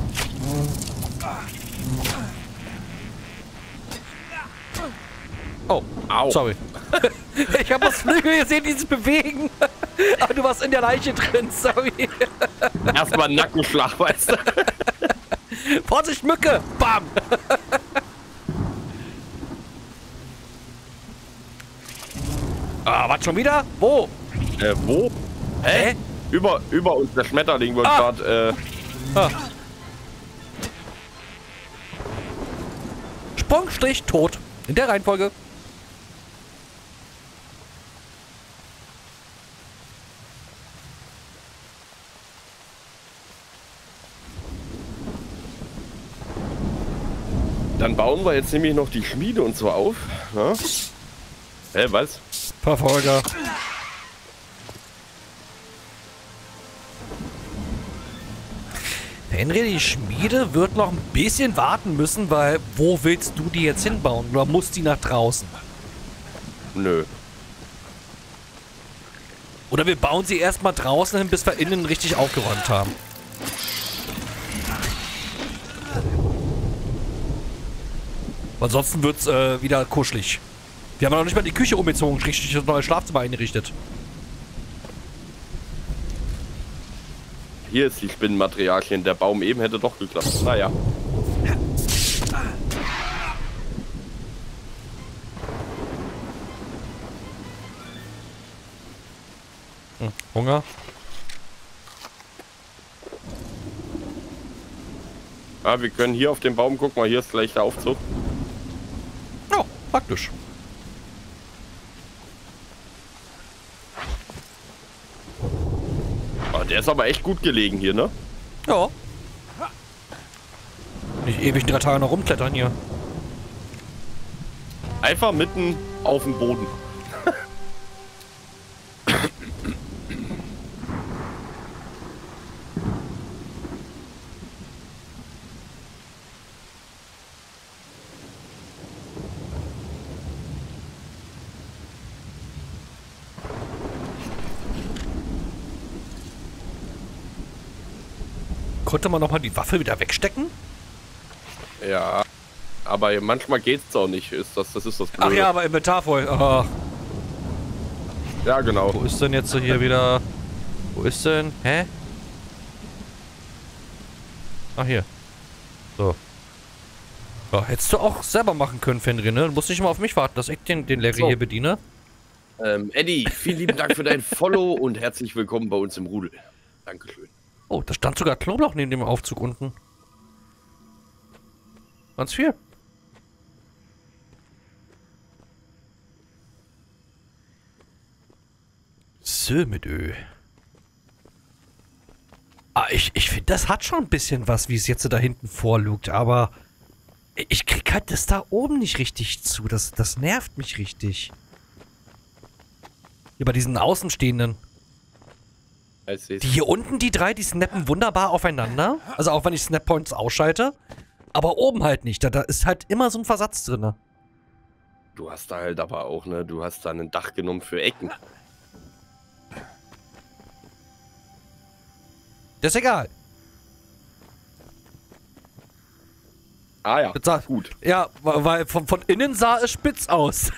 Oh, Au. sorry. Ich habe das Flügel gesehen, die sich bewegen. Aber du warst in der Leiche drin, sorry. Erstmal einen Nackenschlag, weißt du? Vorsicht, Mücke! Bam! Was schon wieder? Wo? Wo? Hä? Über uns, der Schmetterling wird gerade, Sprungstrich, tot. In der Reihenfolge. Dann bauen wir jetzt nämlich noch die Schmiede und so auf. Ja? Was? Verfolger. Henry, die Schmiede wird noch ein bisschen warten müssen, weil wo willst du die jetzt hinbauen? Oder muss die nach draußen? Nö. Oder wir bauen sie erstmal draußen hin, bis wir innen richtig aufgeräumt haben. Ansonsten wird's wieder kuschelig. Wir haben noch nicht mal die Küche umgezogen, richtig das neue Schlafzimmer eingerichtet. Hier ist die Spinnenmaterialien. Der Baum eben hätte doch geklappt. Naja. Hunger? Ah, wir können hier auf den Baum gucken. Mal, hier ist gleich der Aufzug. Ja, praktisch. Ah, der ist aber echt gut gelegen hier, ne? Ja. Nicht ewig 3 Tage noch rumklettern hier. Einfach mitten auf dem Boden. Konnte man noch mal die Waffe wieder wegstecken? Ja. Aber manchmal geht's auch nicht. Das ist das Blöde. Ach ja, aber Inventar voll. Aha. Ja, genau. Wo ist denn jetzt so hier wieder... Wo ist denn? Hä? Ach, hier. So. Ja, hättest du auch selber machen können, Fenrir, ne? Du musst nicht mal auf mich warten, dass ich den Larry hier bediene. Eddie, vielen lieben Dank für dein Follow und herzlich willkommen bei uns im Rudel. Dankeschön. Oh, da stand sogar Knoblauch neben dem Aufzug unten. Ganz viel. So mit Ö. Ah, ich finde, das hat schon ein bisschen was, wie es jetzt da hinten vorlugt, aber ich krieg halt das da oben nicht richtig zu. Das nervt mich richtig. Hier bei diesen Außenstehenden. Die hier unten, die 3, die snappen wunderbar aufeinander. Also auch wenn ich Snap-Points ausschalte. Aber oben halt nicht. Da ist halt immer so ein Versatz drin. Du hast da halt aber auch, ne? Du hast da ein Dach genommen für Ecken. Das ist egal. Ah ja, Sah, gut. Ja, weil von innen sah es spitz aus.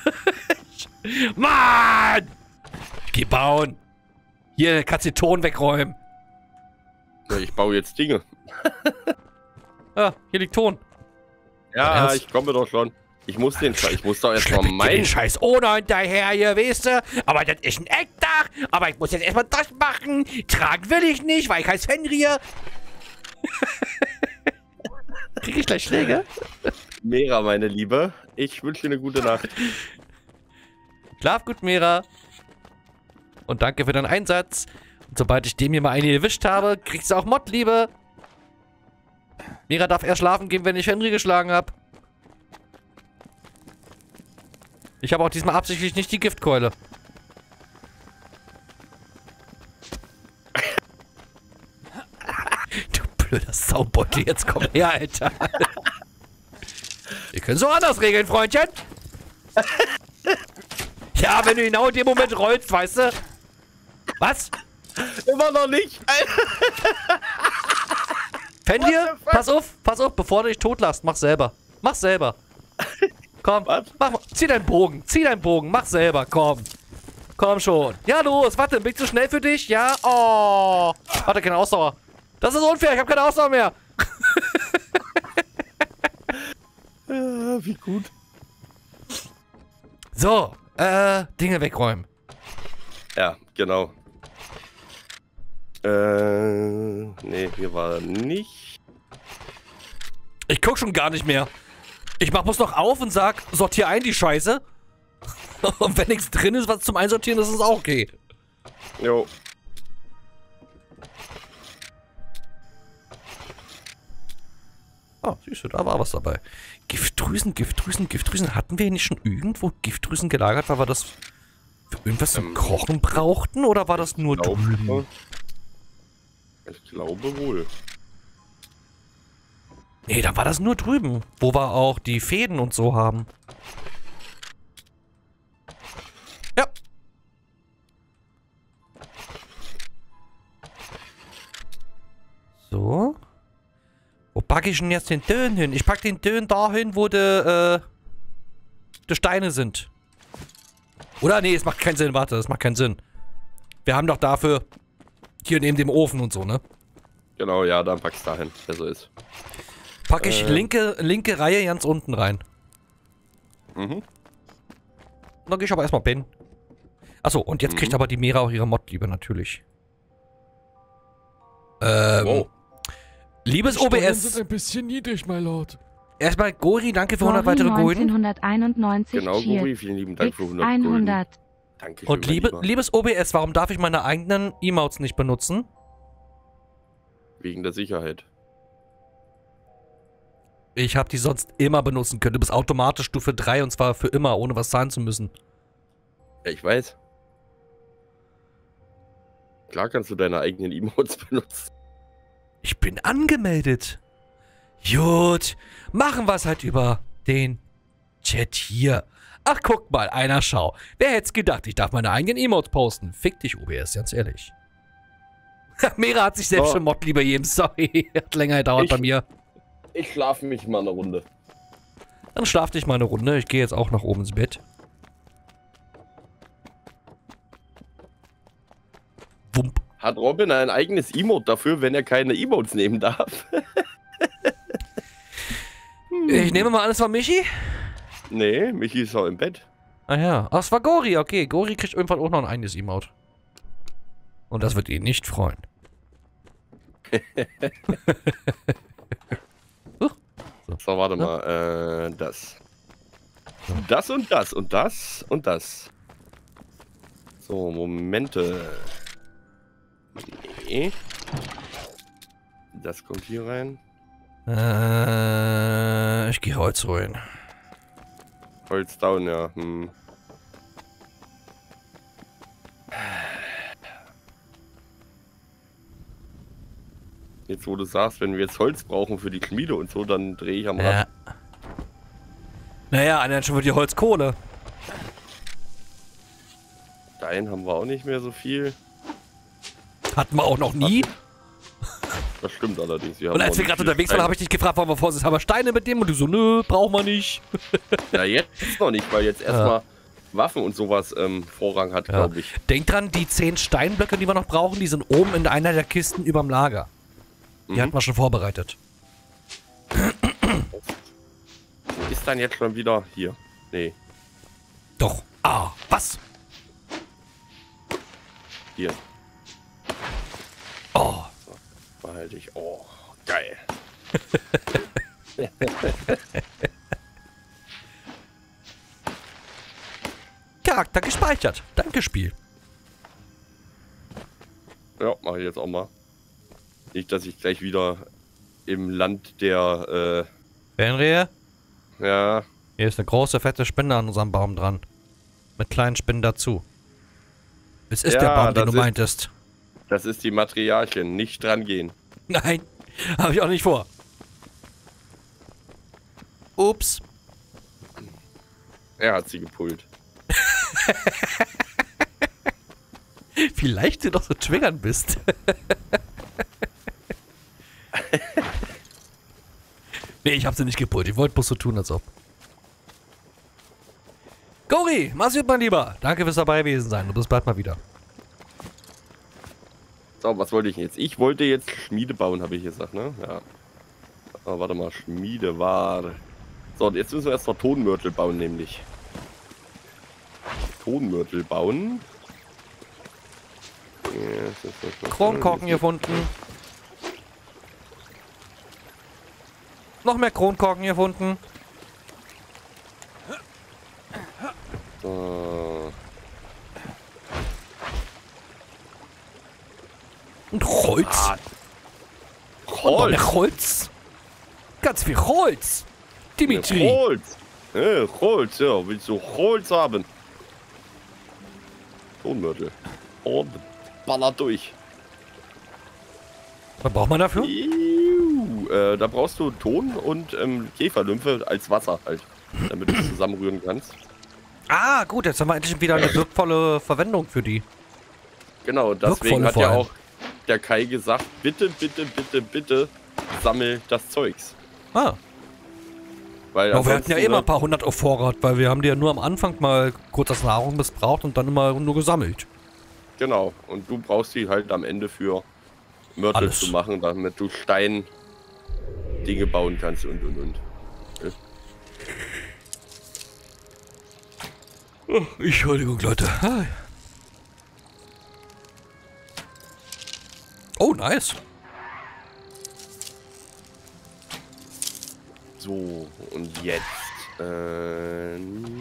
Mann! Geh bauen. Hier, kannst du den Ton wegräumen. Ja, ich baue jetzt Dinge. Ja, hier liegt Ton. Ja, Ernst? ich komme doch schon. Ich muss den Scheiß, ich muss doch erstmal Den meinen. Scheiß ohne hinterher hier, weißt du? Aber das ist ein Eckdach. Aber ich muss jetzt erstmal das machen. Tragen will ich nicht, weil ich heiß Fenrir. Krieg ich gleich Schläge? Mera, meine Liebe, ich wünsche dir eine gute Nacht. Schlaf gut, Mera. Und danke für deinen Einsatz. Und sobald ich dem hier mal eine erwischt habe, kriegst du auch Mod, Liebe. Mera darf erst schlafen gehen, wenn ich Henry geschlagen habe. Ich habe auch diesmal absichtlich nicht die Giftkeule. Du blöder Saubeutel, jetzt komm her, Alter. Wir können so anders regeln, Freundchen. Ja, wenn du genau in dem Moment rollst, weißt du? Was? Immer noch nicht. Fenrir, pass auf, bevor du dich totlässt, mach selber. Mach selber. Komm, mach, zieh deinen Bogen, mach selber, komm. Komm schon. Ja, los, warte, bin ich zu schnell für dich? Ja? Oh. Warte, keine Ausdauer. Das ist unfair, ich habe keine Ausdauer mehr. Ja, wie gut. So, Dinge wegräumen. Ja, genau. Nee, hier war nicht. Ich guck schon gar nicht mehr. Ich mach bloß noch auf und sag, sortier ein die Scheiße. Und wenn nichts drin ist, was zum Einsortieren ist, ist es auch okay. Jo. Ah, siehst du, da war was dabei. Giftdrüsen. Hatten wir nicht schon irgendwo Giftdrüsen gelagert, weil wir das für irgendwas zum Kochen brauchten? Oder war das nur drüben? Ich glaube wohl. Nee, dann war das nur drüben, wo wir auch die Fäden und so haben. Ja. So. Wo packe ich denn jetzt den Dön hin? Ich packe den Dön dahin, wo die Steine sind. Oder? Nee, es macht keinen Sinn. Warte, das macht keinen Sinn. Wir haben doch dafür hier neben dem Ofen und so, ne? Genau, ja, dann pack's dahin, wer so ist. Packe ich linke Reihe ganz unten rein. Mhm. Dann gehe ich aber erstmal pennen. Achso, und jetzt kriegt aber die Mera auch ihre Mod-Liebe natürlich. Wow. Liebes Die Steuern OBS. sind ein bisschen niedrig, my Lord. Erstmal Gori, danke für 100 weitere Gulden. 1991 Genau, cheers. Guri, vielen lieben Dank für 100 100. Gulden. Danke Und liebes OBS, warum darf ich meine eigenen Emotes nicht benutzen? Wegen der Sicherheit. Ich habe die sonst immer benutzen können. Du bist automatisch Stufe 3 und zwar für immer, ohne was zahlen zu müssen. Ja, ich weiß. Klar kannst du deine eigenen Emotes benutzen. Ich bin angemeldet. Gut, machen wir es halt über den Chat hier. Ach, guck mal, einer schau. Wer hätte es gedacht, ich darf meine eigenen Emotes posten. Fick dich, OBS, ganz ehrlich. Mera hat sich selbst schon Mod lieber jedem. Sorry, hat länger gedauert bei mir. Ich schlafe mich mal eine Runde. Dann schlaf dich mal eine Runde. Ich gehe jetzt auch nach oben ins Bett. Wump. Hat Robin ein eigenes Emote dafür, wenn er keine Emotes nehmen darf? Ich nehme mal alles von Michi. Nee, Michi ist auch im Bett. Ah ja. Ach, es war Gori. Okay, Gori kriegt irgendwann auch noch ein eigenes Emote. Und das wird ihn nicht freuen. So, warte mal. Das. Das und das und das und das. So, Momente. Nee. Das kommt hier rein. Ich gehe Holz holen. Holz down, ja. Jetzt, wo du sagst, wenn wir jetzt Holz brauchen für die Schmiede und so, dann drehe ich am Rad. Ja. Naja, anderen schon wird die Holzkohle. Stein haben wir auch nicht mehr so viel. Hatten wir auch noch nie. Das stimmt allerdings. Und als wir gerade unterwegs waren, habe ich dich gefragt, warum wir vorsitzt, haben wir Steine mit dem? Und du so, nö, brauchen wir nicht. Ja, jetzt noch nicht, weil jetzt erstmal Waffen und sowas Vorrang hat, glaube ich. Denk dran, die 10 Steinblöcke, die wir noch brauchen, die sind oben in einer der Kisten überm Lager. Die hatten wir schon vorbereitet. Ist dann jetzt schon wieder hier? Nee, Doch. Ah, was? hier. Oh. Behalte ich. Oh, geil. Charakter gespeichert. Danke, Spiel. Ja, mache ich jetzt auch mal. Nicht, dass ich gleich wieder im Land der, Fenrir? ja, Hier ist eine große, fette Spinne an unserem Baum dran. Mit kleinen Spinnen dazu. Es ist Ja, der Baum, den das du ist- meintest. das ist die Materialchen. Nicht dran gehen. Nein, habe ich auch nicht vor. Ups. Er hat sie gepult. Wie leicht du doch so triggern bist. Nee, ich hab sie nicht gepult. Ich wollte bloß so tun, als ob. Gori, mach's gut, mein Lieber. Danke fürs dabei gewesen sein. Du bist bald mal wieder. So, was wollte ich jetzt? Ich wollte jetzt Schmiede bauen, habe ich gesagt, ne? Ja. Aber warte mal, Schmiede war... So, und jetzt müssen wir erst noch Tonmörtel bauen, nämlich. Tonmörtel bauen. Kronkorken gefunden. Noch mehr Kronkorken gefunden. So. Und Holz. Ah, Und Holz. noch Holz. Ganz viel Holz. Dimitri. Holz. Holz, ja. Willst du Holz haben? Tonmörtel. Und baller durch. Was braucht man dafür? Da brauchst du Ton und Käferlymphe als Wasser halt, damit du es zusammenrühren kannst. Ah, gut, jetzt haben wir endlich wieder eine wirkvolle Verwendung für die. Genau, deswegen Wirkvolle hat vor ja allem. auch der Kai gesagt, bitte, bitte, bitte, bitte sammel das Zeugs. Ah. Weil Ja, wir hatten ja ansonsten, immer ein paar hundert auf Vorrat, weil wir haben die ja nur am Anfang mal kurz als Nahrung missbraucht und dann immer nur gesammelt. Genau, und du brauchst die halt am Ende für Mörtel Alles. zu machen, damit du Stein Dinge bauen kannst und. Entschuldigung, Leute. Hi. Oh, nice. So, und jetzt. Ja.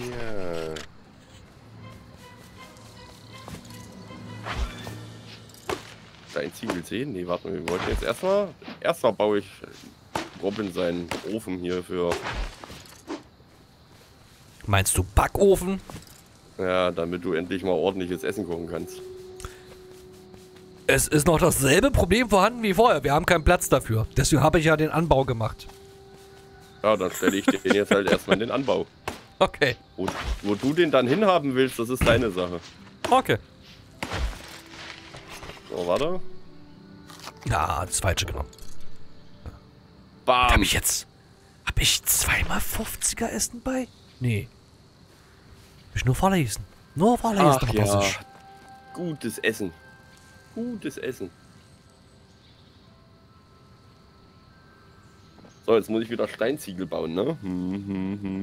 Steinziegel sehen? Nee, warte mal, wir wollten jetzt erstmal baue ich Robin seinen Ofen hier für, Meinst du Backofen? ja, damit du endlich mal ordentliches Essen kochen kannst. Es ist noch dasselbe Problem vorhanden wie vorher. Wir haben keinen Platz dafür. Deswegen habe ich ja den Anbau gemacht. Ja, dann stelle ich den jetzt halt erstmal in den Anbau. Okay. Wo du den dann hinhaben willst, das ist deine Sache. Okay. So, warte. Ja, das Falsche genommen. Bam! Hab ich jetzt... Hab ich zweimal 50er Essen bei? Nee. Hab ich nur verlesen. Nur verlesen. Ach aber ja. das ist... Gutes Essen. Gutes Essen. So, jetzt muss ich wieder Steinziegel bauen, ne?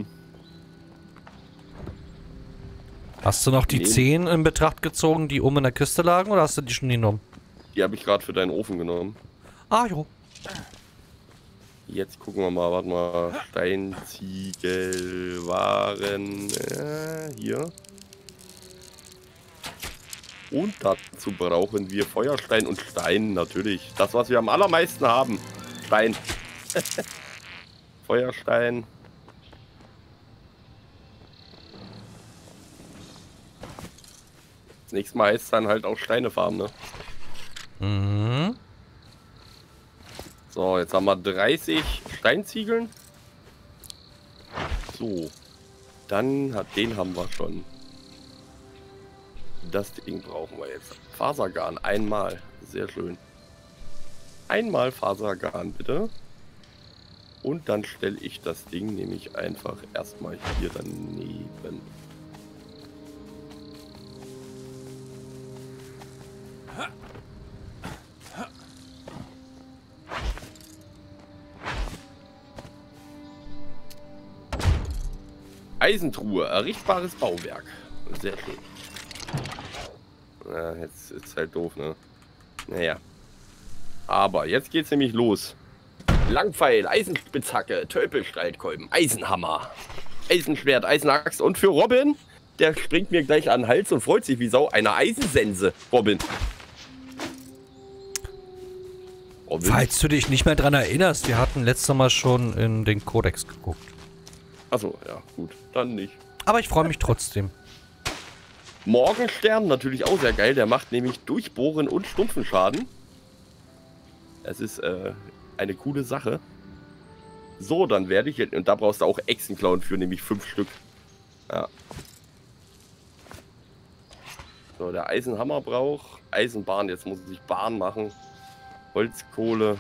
Hast du noch die Nee. 10 in Betracht gezogen, die oben in der Kiste lagen, oder hast du die schon genommen? Die habe ich gerade für deinen Ofen genommen. Ah, jo. Jetzt gucken wir mal, warte mal. Steinziegel waren hier. Und dazu brauchen wir Feuerstein und Stein, natürlich. Das, was wir am allermeisten haben. Stein. Feuerstein. Das nächste Mal heißt es dann halt auch Steine farmen, ne? Mhm. So, jetzt haben wir 30 Steinziegeln. So. Dann den haben wir schon. Das Ding brauchen wir jetzt. Fasergarn, einmal. Sehr schön. Einmal Fasergarn, bitte. Und dann stelle ich das Ding nämlich einfach erstmal hier daneben. Eisentruhe, errichtbares Bauwerk. Sehr schön. Ja, jetzt ist halt doof, ne? Naja. Aber jetzt geht's nämlich los. Langpfeil, Eisenspitzhacke, Tölpelstreitkolben, Eisenhammer, Eisenschwert, Eisenaxt und für Robin, der springt mir gleich an den Hals und freut sich wie Sau, eine Eisensense. Robin. Falls du dich nicht mehr dran erinnerst, wir hatten letztes Mal schon in den Kodex geguckt. Achso, ja, gut, dann nicht. Aber ich freue mich trotzdem. Morgenstern, natürlich auch sehr geil, der macht nämlich Durchbohren und stumpfen Schaden. Es ist eine coole Sache. So, dann werde ich jetzt, und da brauchst du auch Echsenklauen für, nämlich 5 Stück. Ja. So, der Eisenhammer braucht Eisenbahn, jetzt muss ich Bahn machen. Holzkohle.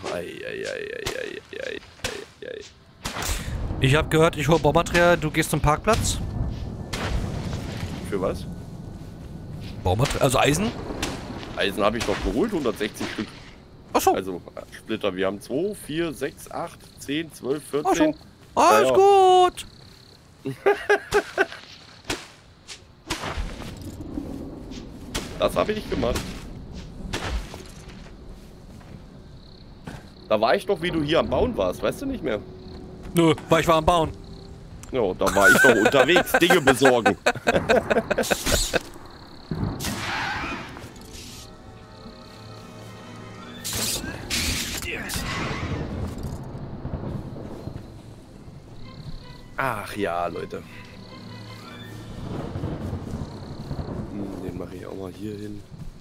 Ich habe gehört, ich hole Baumaterial, du gehst zum Parkplatz. Für was? Baumaterial, also Eisen? Eisen habe ich doch geholt, 160 Stück. Achso. Also Splitter, wir haben 2, 4, 6, 8, 10, 12, 14. Achso. Alles gut. Das habe ich gemacht. Da war ich doch, wie du hier am Bauen warst, weißt du nicht mehr? Nö, weil ich war am Bauen. Ja, da war ich doch unterwegs, Dinge besorgen. Ach ja, Leute. Den mache ich auch mal hier hin.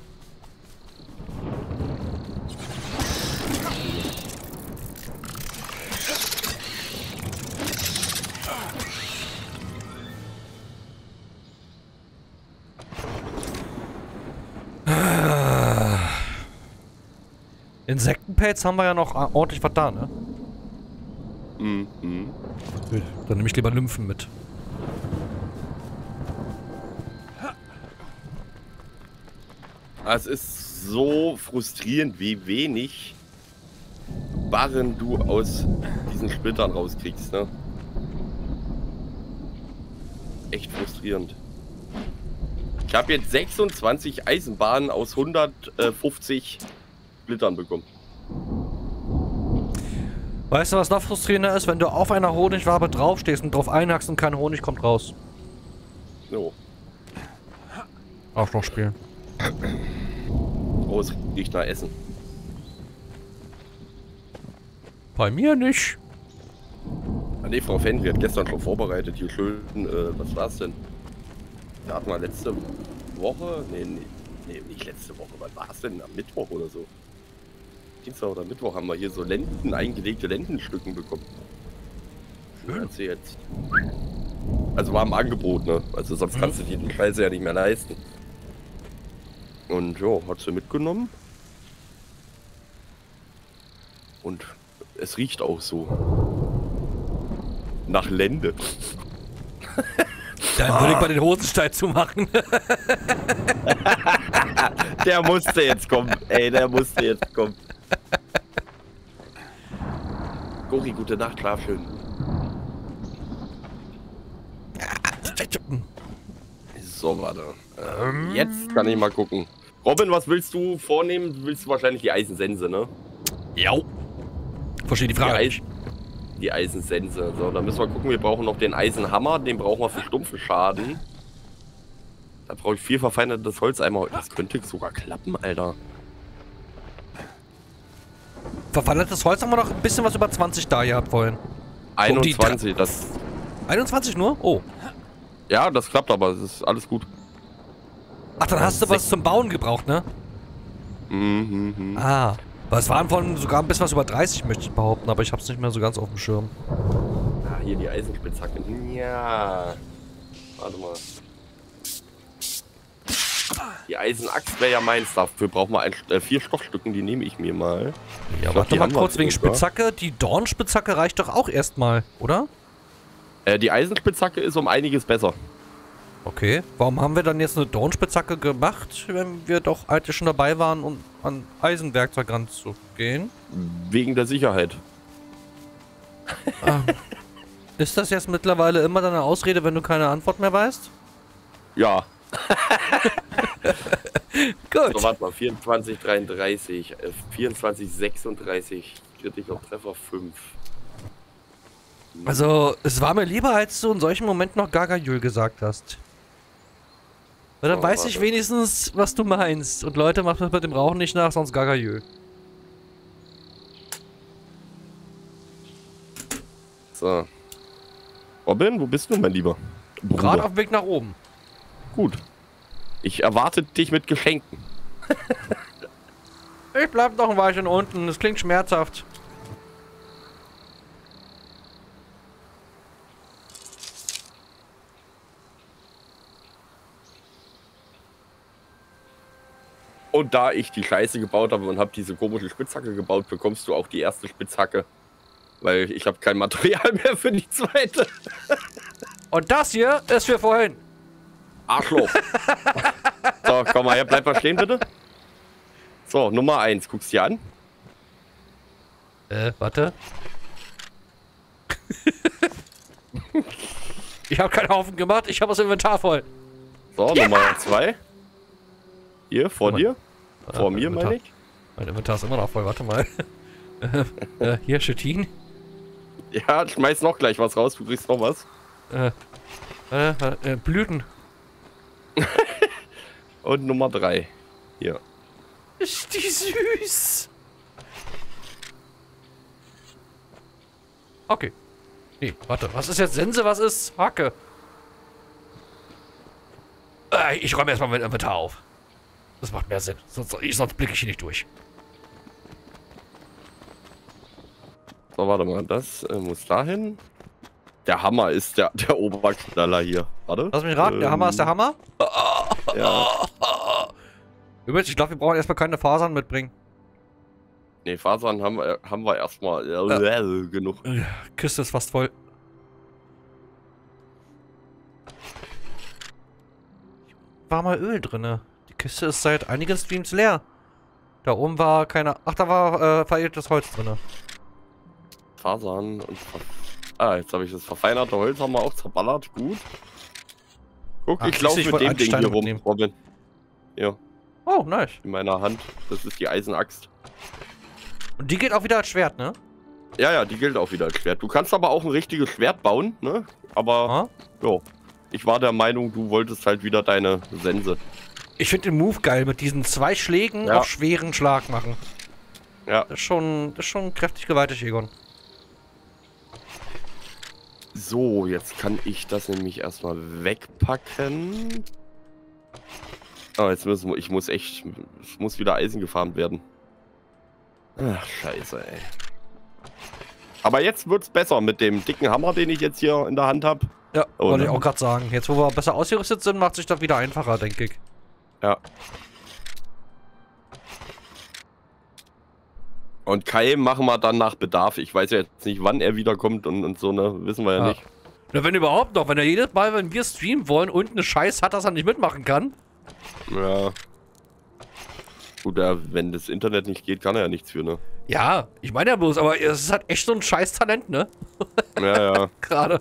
Insektenpelz haben wir ja noch ordentlich was da, ne? Mhm. Gut, dann nehme ich lieber Nymphen mit. Es ist so frustrierend, wie wenig Barren du aus diesen Splittern rauskriegst, ne? Echt frustrierend. Ich habe jetzt 26 Eisenbahnen aus 150 Splittern bekommen. Weißt du, was noch frustrierender ist? Wenn du auf einer Honigwabe draufstehst und drauf einhackst und kein Honig kommt raus. So. Auch noch spielen. Oh, es riecht nach Essen. Bei mir nicht. Ah, ne, Frau Fenn, wir hat gestern schon vorbereitet. Hier schön, was war's denn? Da hatten wir letzte Woche, nee, nicht letzte Woche, wann war's denn? Am Mittwoch oder so? Dienstag oder Mittwoch haben wir hier so Lenden, eingelegte Lendenstücken bekommen. Schön. Jetzt. Also war im Angebot, ne? Also sonst kannst du dir die Preise ja nicht mehr leisten. Und ja, hat sie mitgenommen. Und es riecht auch so. Nach Lende. Dann würde ich mal den Hosenstall zumachen. Der musste jetzt kommen. Ey, der musste jetzt kommen. Gori, gute Nacht, schlaf schön. So, warte. Jetzt kann ich mal gucken. Robin, was willst du vornehmen? Du willst wahrscheinlich die Eisensense, ne? Ja. Verstehe die Frage. Die Eisensense. So, dann müssen wir gucken. Wir brauchen noch den Eisenhammer. Den brauchen wir für stumpfen Schaden. Da brauche ich 4 verfeinertes Holz einmal. Das könnte sogar klappen, Alter. Verfeinertes Holz haben wir noch ein bisschen was über 20 da gehabt vorhin. 21, das... 21 nur? Oh. Ja, das klappt, aber es ist alles gut. Ach, dann hast du was zum Bauen gebraucht, ne? Ah. Aber es waren von sogar ein bisschen was über 30, möchte ich behaupten, aber ich hab's nicht mehr so ganz auf dem Schirm. Ah, hier die Eisenspitzhacke. Ja. Warte mal. Die Eisenaxt wäre ja meins. Dafür braucht man 4 Stoffstücken, die nehme ich mir mal. Ja, warte mal kurz wegen Spitzhacke. Die Dornspitzhacke reicht doch auch erstmal, oder? Die Eisenspitzhacke ist um einiges besser. Okay. Warum haben wir dann jetzt eine Dornspitzhacke gemacht, wenn wir doch eigentlich schon dabei waren, um an Eisenwerkzeug ranzugehen? Wegen der Sicherheit. Ist das jetzt mittlerweile immer deine Ausrede, wenn du keine Antwort mehr weißt? Ja. Gut. So, warte mal. 24, 33, 24, 36. Kritischer Treffer 5. Also, es war mir lieber, als du in solchen Momenten noch Gagajül gesagt hast. Weil dann weiß ich wenigstens, was du meinst. Und Leute, macht das mit dem Rauchen nicht nach, sonst Gagajül. So. Robin, wo bist du, mein Lieber? Gerade auf dem Weg nach oben. Gut. Ich erwarte dich mit Geschenken. Ich bleib noch ein Weilchen unten. Das klingt schmerzhaft. Und da ich die Scheiße gebaut habe und habe diese komische Spitzhacke gebaut, bekommst du auch die erste Spitzhacke. Weil ich habe kein Material mehr für die zweite. Und das hier ist für vorhin. Arschloch. So, komm mal her, bleib mal stehen, bitte. So, Nummer 1, guckst dir an. Warte. Ich habe keinen Haufen gemacht, ich habe das Inventar voll. So, ja. Nummer 2. Hier, vor dir. Vor mir, Inventar. meine ich. Mein Inventar ist immer noch voll, warte mal. Hier, Chitin. Ja, schmeiß noch gleich was raus, du kriegst noch was. Blüten. Und Nummer 3. Hier. Ist die süß. Okay. Nee, warte. Was ist jetzt Sense? Was ist Hacke? Ich räume erstmal mein Inventar auf. Das macht mehr Sinn. Sonst blicke ich hier nicht durch. So, warte mal. Das muss dahin. Der Hammer ist der Oberknaller hier. Warte. Lass mich raten, der Hammer ist der Hammer? Ja. Übrigens, ich glaube, wir brauchen erstmal keine Fasern mitbringen. Ne, Fasern haben wir erstmal genug. Kiste ist fast voll. War mal Öl drinne. Die Kiste ist seit einigen Streams leer. Da oben war keine... Ach, da war veredeltes Holz drinne. Fasern und... jetzt habe ich das verfeinerte Holz, haben wir auch zerballert. Gut. Guck, ich laufe mit dem Ding hier rum, Robin. Ja. Oh, nice. In meiner Hand. Das ist die Eisenaxt. Und die geht auch wieder als Schwert, ne? Ja, ja, die gilt auch wieder als Schwert. Du kannst aber auch ein richtiges Schwert bauen, ne? Aber, ja. Ich war der Meinung, du wolltest halt wieder deine Sense. Ich finde den Move geil, mit diesen 2 Schlägen auf schweren Schlag machen. Ja. Das ist schon kräftig gewaltig, Egon. So, jetzt kann ich das nämlich erstmal wegpacken. Oh, jetzt es muss wieder Eisen gefarmt werden. Ach, scheiße, ey. Aber jetzt wird's besser mit dem dicken Hammer, den ich jetzt hier in der Hand habe. Ja, wollte ich auch gerade sagen. Jetzt, wo wir besser ausgerüstet sind, macht sich das wieder einfacher, denke ich. Ja. Und Kai machen wir dann nach Bedarf. Ich weiß ja jetzt nicht, wann er wiederkommt und so, ne? Wissen wir ja nicht. Na, wenn überhaupt noch. Wenn er jedes Mal, wenn wir streamen wollen und eine Scheiß hat, dass er nicht mitmachen kann. Ja. Gut, wenn das Internet nicht geht, kann er ja nichts für, ne? Ja, ich meine ja bloß, aber es ist halt echt so ein scheiß Talent, ne? Ja, ja. Gerade.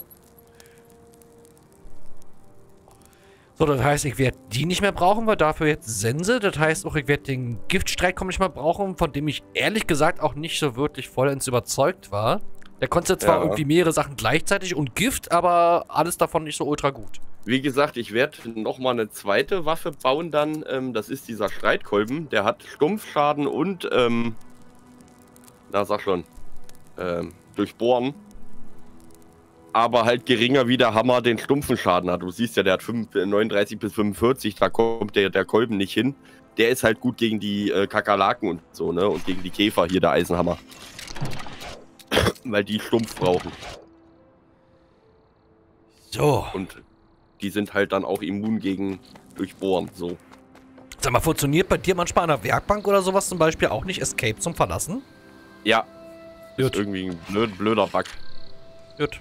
So, das heißt, ich werde die nicht mehr brauchen, weil dafür jetzt Sense. Das heißt auch, ich werde den Giftstreitkolben nicht mehr brauchen, von dem ich ehrlich gesagt auch nicht so wirklich vollends überzeugt war. Der konnte zwar irgendwie mehrere Sachen gleichzeitig und Gift, aber alles davon nicht so ultra gut. Wie gesagt, ich werde nochmal eine zweite Waffe bauen dann. Das ist dieser Streitkolben. Der hat Stumpfschaden und, na sag schon, durchbohren. Aber halt geringer wie der Hammer den stumpfen Schaden hat. Du siehst ja, der hat 39 bis 45, da kommt der Kolben nicht hin. Der ist halt gut gegen die Kakerlaken und so, ne? Und gegen die Käfer, hier der Eisenhammer. Weil die stumpf brauchen. So. Und die sind halt dann auch immun gegen Durchbohren, so. Sag mal, funktioniert bei dir manchmal an der Werkbank oder sowas zum Beispiel auch nicht Escape zum Verlassen? Ja. Gut. Ist irgendwie ein blöder Bug. Gut.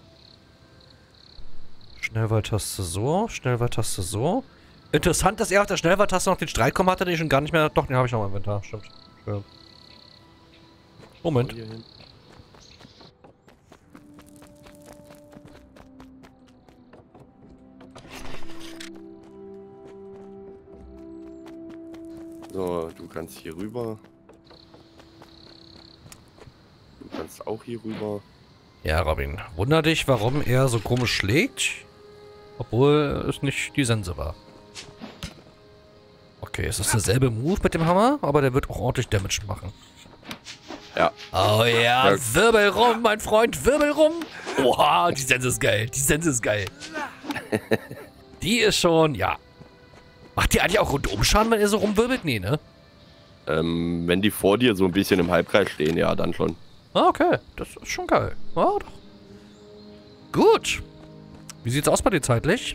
Schnellwahltaste so, Schnellwahltaste so. Interessant, dass er auf der Schnellwahltaste noch den Streitkomma hatte, den ich schon gar nicht mehr... Doch, den habe ich noch im Inventar, stimmt. Ja. Moment. So, du kannst hier rüber. Du kannst auch hier rüber. Ja, Robin, wunder dich, warum er so komisch schlägt, obwohl es nicht die Sense war. Okay, es ist derselbe Move mit dem Hammer, aber der wird auch ordentlich Damage machen. Ja. Oh ja, Wirbel rum, mein Freund, Wirbel rum. Oha, die Sense ist geil, die Sense ist geil. Die ist schon, ja. Macht die eigentlich auch Rundumschaden, wenn ihr so rumwirbelt? Nee, ne? Wenn die vor dir so ein bisschen im Halbkreis stehen, ja, dann schon. Ah, okay, das ist schon geil. Ja, doch. Gut. Wie sieht's aus bei dir zeitlich?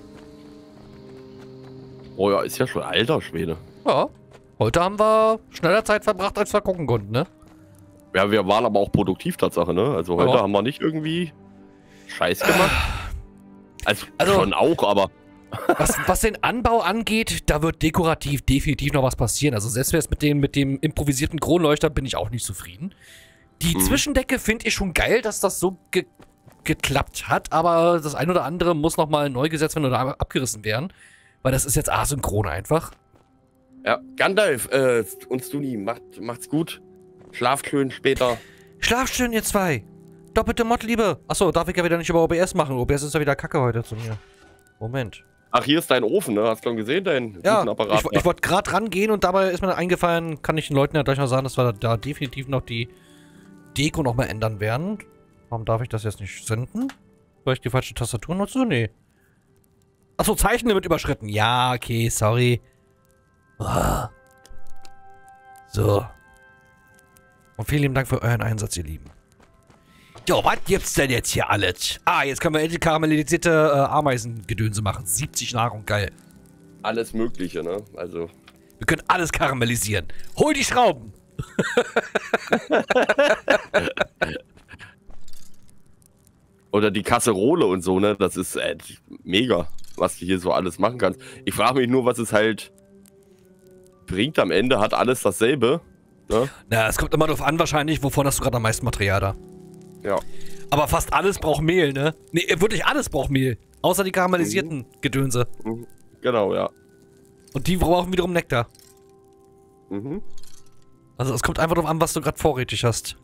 Oh ja, ist ja schon alter Schwede. Ja. Heute haben wir schneller Zeit verbracht, als wir gucken konnten, ne? Ja, wir waren aber auch produktiv, Tatsache, ne? Also heute Ja. haben wir nicht irgendwie Scheiß gemacht. Also schon auch, aber... Was den Anbau angeht, da wird dekorativ definitiv noch was passieren. Also selbst jetzt mit dem improvisierten Kronleuchter bin ich auch nicht zufrieden. Die Zwischendecke finde ich schon geil, dass das so geklappt hat, aber das ein oder andere muss nochmal neu gesetzt werden oder abgerissen werden. Weil das ist jetzt asynchron einfach. Ja, Gandalf und Stuni, macht's gut. Schlaft schön später. Schlaft schön, ihr zwei. Doppelte Mod-Liebe. Achso, darf ich ja wieder nicht über OBS machen. OBS ist ja wieder Kacke heute zu mir. Moment. Ach, hier ist dein Ofen, ne? Hast du schon gesehen, deinen Ja, guten Apparat? ich wollte gerade rangehen und dabei ist mir eingefallen, kann ich den Leuten ja gleich mal sagen, dass wir da definitiv noch die Deko nochmal ändern werden. Warum darf ich das jetzt nicht senden? Weil ich die falsche Tastatur nutze? Nee. Achso, Zeichenlimit überschritten. Ja, okay, sorry. Ah. So. Und vielen lieben Dank für euren Einsatz, ihr Lieben. Jo, was gibt's denn jetzt hier alles? Ah, jetzt können wir endlich karamellisierte Ameisengedönse machen. 70 Nahrung, geil. Alles Mögliche, ne? Also... Wir können alles karamellisieren. Hol die Schrauben! Oder die Kasserole und so, ne? Das ist mega, was du hier so alles machen kannst. Ich frage mich nur, was es halt bringt am Ende. Hat alles dasselbe, ne? Na, es kommt immer darauf an, wahrscheinlich, wovon hast du gerade am meisten Material da. Ja. Aber fast alles braucht Mehl, ne? Nee, wirklich alles braucht Mehl. Außer die karamellisierten Gedönse. Genau, ja. Und die brauchen wiederum Nektar. Mhm. Also es kommt einfach darauf an, was du gerade vorrätig hast.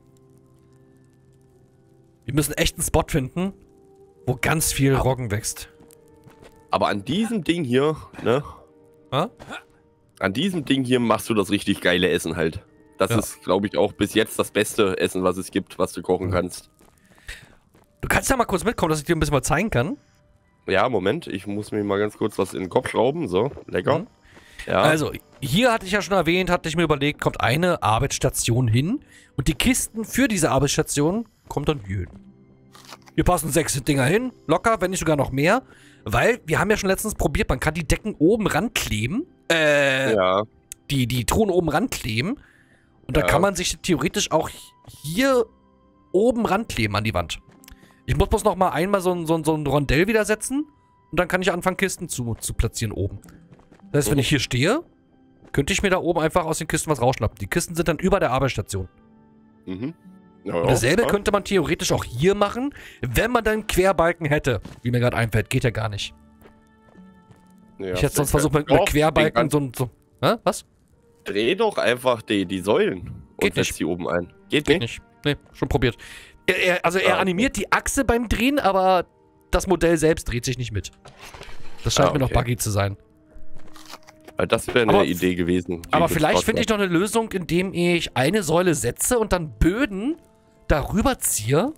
Wir müssen echt einen Spot finden, wo ganz viel Roggen wächst. Aber an diesem Ding hier, ne? Ha? An diesem Ding hier machst du das richtig geile Essen halt. Das ist, glaube ich, auch bis jetzt das beste Essen, was es gibt, was du kochen kannst. Du kannst ja mal kurz mitkommen, dass ich dir ein bisschen mal zeigen kann. Ja, Moment. Ich muss mir mal ganz kurz was in den Kopf schrauben. So, lecker. Ja. Also, hier hatte ich ja schon erwähnt, hatte ich mir überlegt, kommt eine Arbeitsstation hin. Und die Kisten für diese Arbeitsstation kommt dann hier hin. Hier passen 6 Dinger hin. Locker, wenn nicht sogar noch mehr. Weil, wir haben ja schon letztens probiert, man kann die Decken oben rankleben. Ja. Die Truhen oben rankleben. Und da kann man sich theoretisch auch hier oben rankleben an die Wand. Ich muss bloß noch mal einmal so ein Rondell wieder setzen. Und dann kann ich anfangen, Kisten zu platzieren oben. Das heißt, wenn ich hier stehe, könnte ich mir da oben einfach aus den Kisten was rausschnappen. Die Kisten sind dann über der Arbeitsstation. Mhm. Ja, Und dasselbe könnte man theoretisch auch hier machen, wenn man dann Querbalken hätte. Wie mir gerade einfällt, geht ja gar nicht. Ja, Ich hätte sonst versucht, mit Querbalken so... Hä? Was? Dreh doch einfach die Säulen und setz die oben ein. Geht nicht? Nee, schon probiert. Er animiert die Achse beim Drehen, aber das Modell selbst dreht sich nicht mit. Das scheint mir noch buggy zu sein. Das wäre eine Idee gewesen. Aber vielleicht finde ich noch eine Lösung, indem ich eine Säule setze und dann Böden darüber ziehe.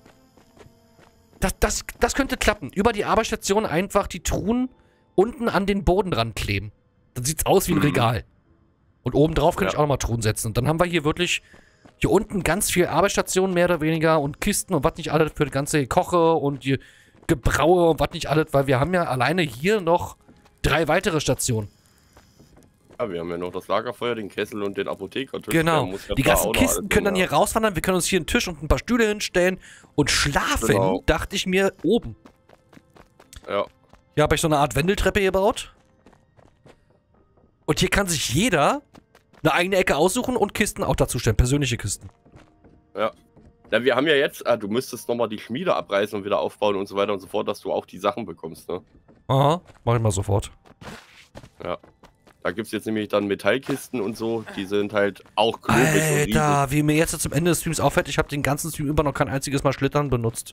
Das könnte klappen. Über die Arbeitsstation einfach die Truhen unten an den Boden rankleben. Dann sieht es aus wie ein Regal. Und obendrauf könnte ich auch nochmal Truhen setzen. Und dann haben wir hier wirklich hier unten ganz viel Arbeitsstationen, mehr oder weniger, und Kisten und was nicht alles für das ganze Koche und die Gebraue und was nicht alles, weil wir haben ja alleine hier noch 3 weitere Stationen. Ja, wir haben ja noch das Lagerfeuer, den Kessel und den Apothekertisch. Genau. Der muss ja Die da ganzen auch noch Kisten alles können dann hin, hier rauswandern. Wir können uns hier einen Tisch und ein paar Stühle hinstellen. Und schlafen, Genau. dachte ich mir, oben. Ja. Hier habe ich so eine Art Wendeltreppe gebaut. Und hier kann sich jeder eine eigene Ecke aussuchen und Kisten auch dazu stellen. Persönliche Kisten. Ja. Ja, wir haben ja jetzt, du müsstest nochmal die Schmiede abreißen und wieder aufbauen und so weiter und so fort, dass du auch die Sachen bekommst, ne? Aha, mach ich mal sofort. Ja. Da gibt es jetzt nämlich dann Metallkisten und so, die sind halt auch klobig und riesig. Alter, wie mir jetzt zum Ende des Streams auffällt, ich habe den ganzen Stream über noch kein einziges Mal Schlittern benutzt.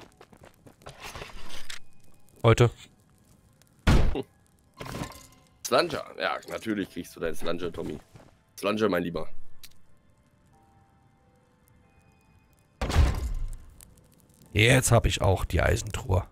Heute. Slanger, ja, natürlich kriegst du deinen Slanger, Tommy. Slanger, mein Lieber. Jetzt habe ich auch die Eisentruhe.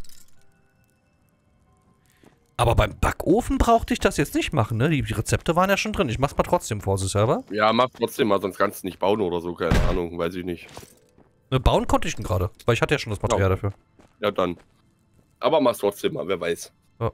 Aber beim Backofen brauchte ich das jetzt nicht machen, ne? Die Rezepte waren ja schon drin. Ich mach's mal trotzdem vorsichtshalber. Ja, mach trotzdem mal, sonst kannst du nicht bauen oder so, keine Ahnung, weiß ich nicht. Ne, bauen konnte ich den gerade, weil ich hatte ja schon das Material dafür. Ja, dann. Aber mach's trotzdem mal, wer weiß. Ja.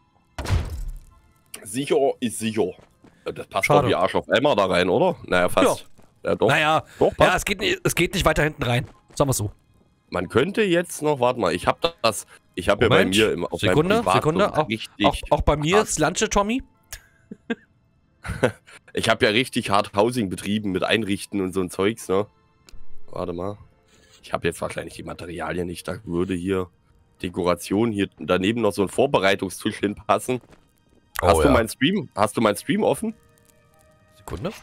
Sicher ist sicher. Das passt Schade. doch wie Arsch auf Eimer da rein, oder? Naja, fast. Ja, doch. Naja, Doch, ja, passt. es geht nicht weiter hinten rein. Sagen wir so. Man könnte jetzt noch, warte mal, ich habe ja bei Moment. mir auf meinem Sekunde, Privat Sekunde. so richtig Auch bei mir hart- ist Lunche, Tommy. Ich habe ja richtig hart Housing betrieben mit Einrichten und so ein Zeugs, ne? Warte mal. Ich habe jetzt wahrscheinlich die Materialien nicht, da würde hier Dekoration, hier daneben noch so ein Vorbereitungstisch hinpassen. Hast du meinen Stream? Hast du meinen Stream offen? Sekunde.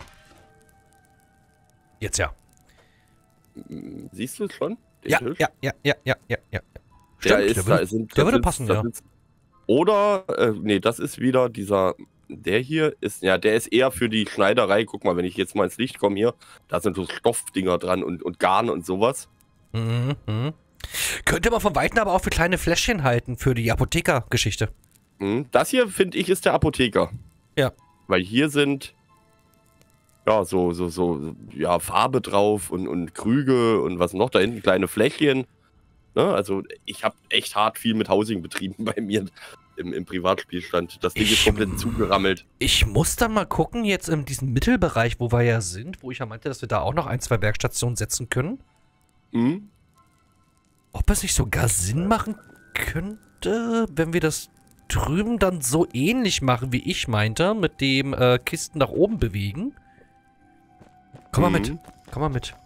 Jetzt ja. Siehst du es schon? Den Ja, Tisch? ja. Der Stimmt, ist, der da würde, sind, der da würde sind- passen, da ja. sind- Oder, nee, das ist wieder dieser, der hier ist, ja, der ist eher für die Schneiderei. Guck mal, wenn ich jetzt mal ins Licht komme hier, da sind so Stoffdinger dran und Garn und sowas. Mhm. Könnte man von Weitem aber auch für kleine Fläschchen halten, für die Apotheker-Geschichte. Das hier, finde ich, ist der Apotheker. Ja. Weil hier sind, ja, ja, Farbe drauf und Krüge und was noch, da hinten kleine Fläschchen. Ne? Also, ich habe echt hart viel mit Housing betrieben bei mir im Privatspielstand. Das Ding ist komplett zugerammelt. Ich muss dann mal gucken, jetzt in diesem Mittelbereich, wo wir ja sind, wo ich ja meinte, dass wir da auch noch 1, 2 Werkstationen setzen können. Mhm. Ob es nicht sogar Sinn machen könnte, wenn wir das drüben dann so ähnlich machen, wie ich meinte, mit dem Kisten nach oben bewegen. Komm mal mit. Komm mal mit.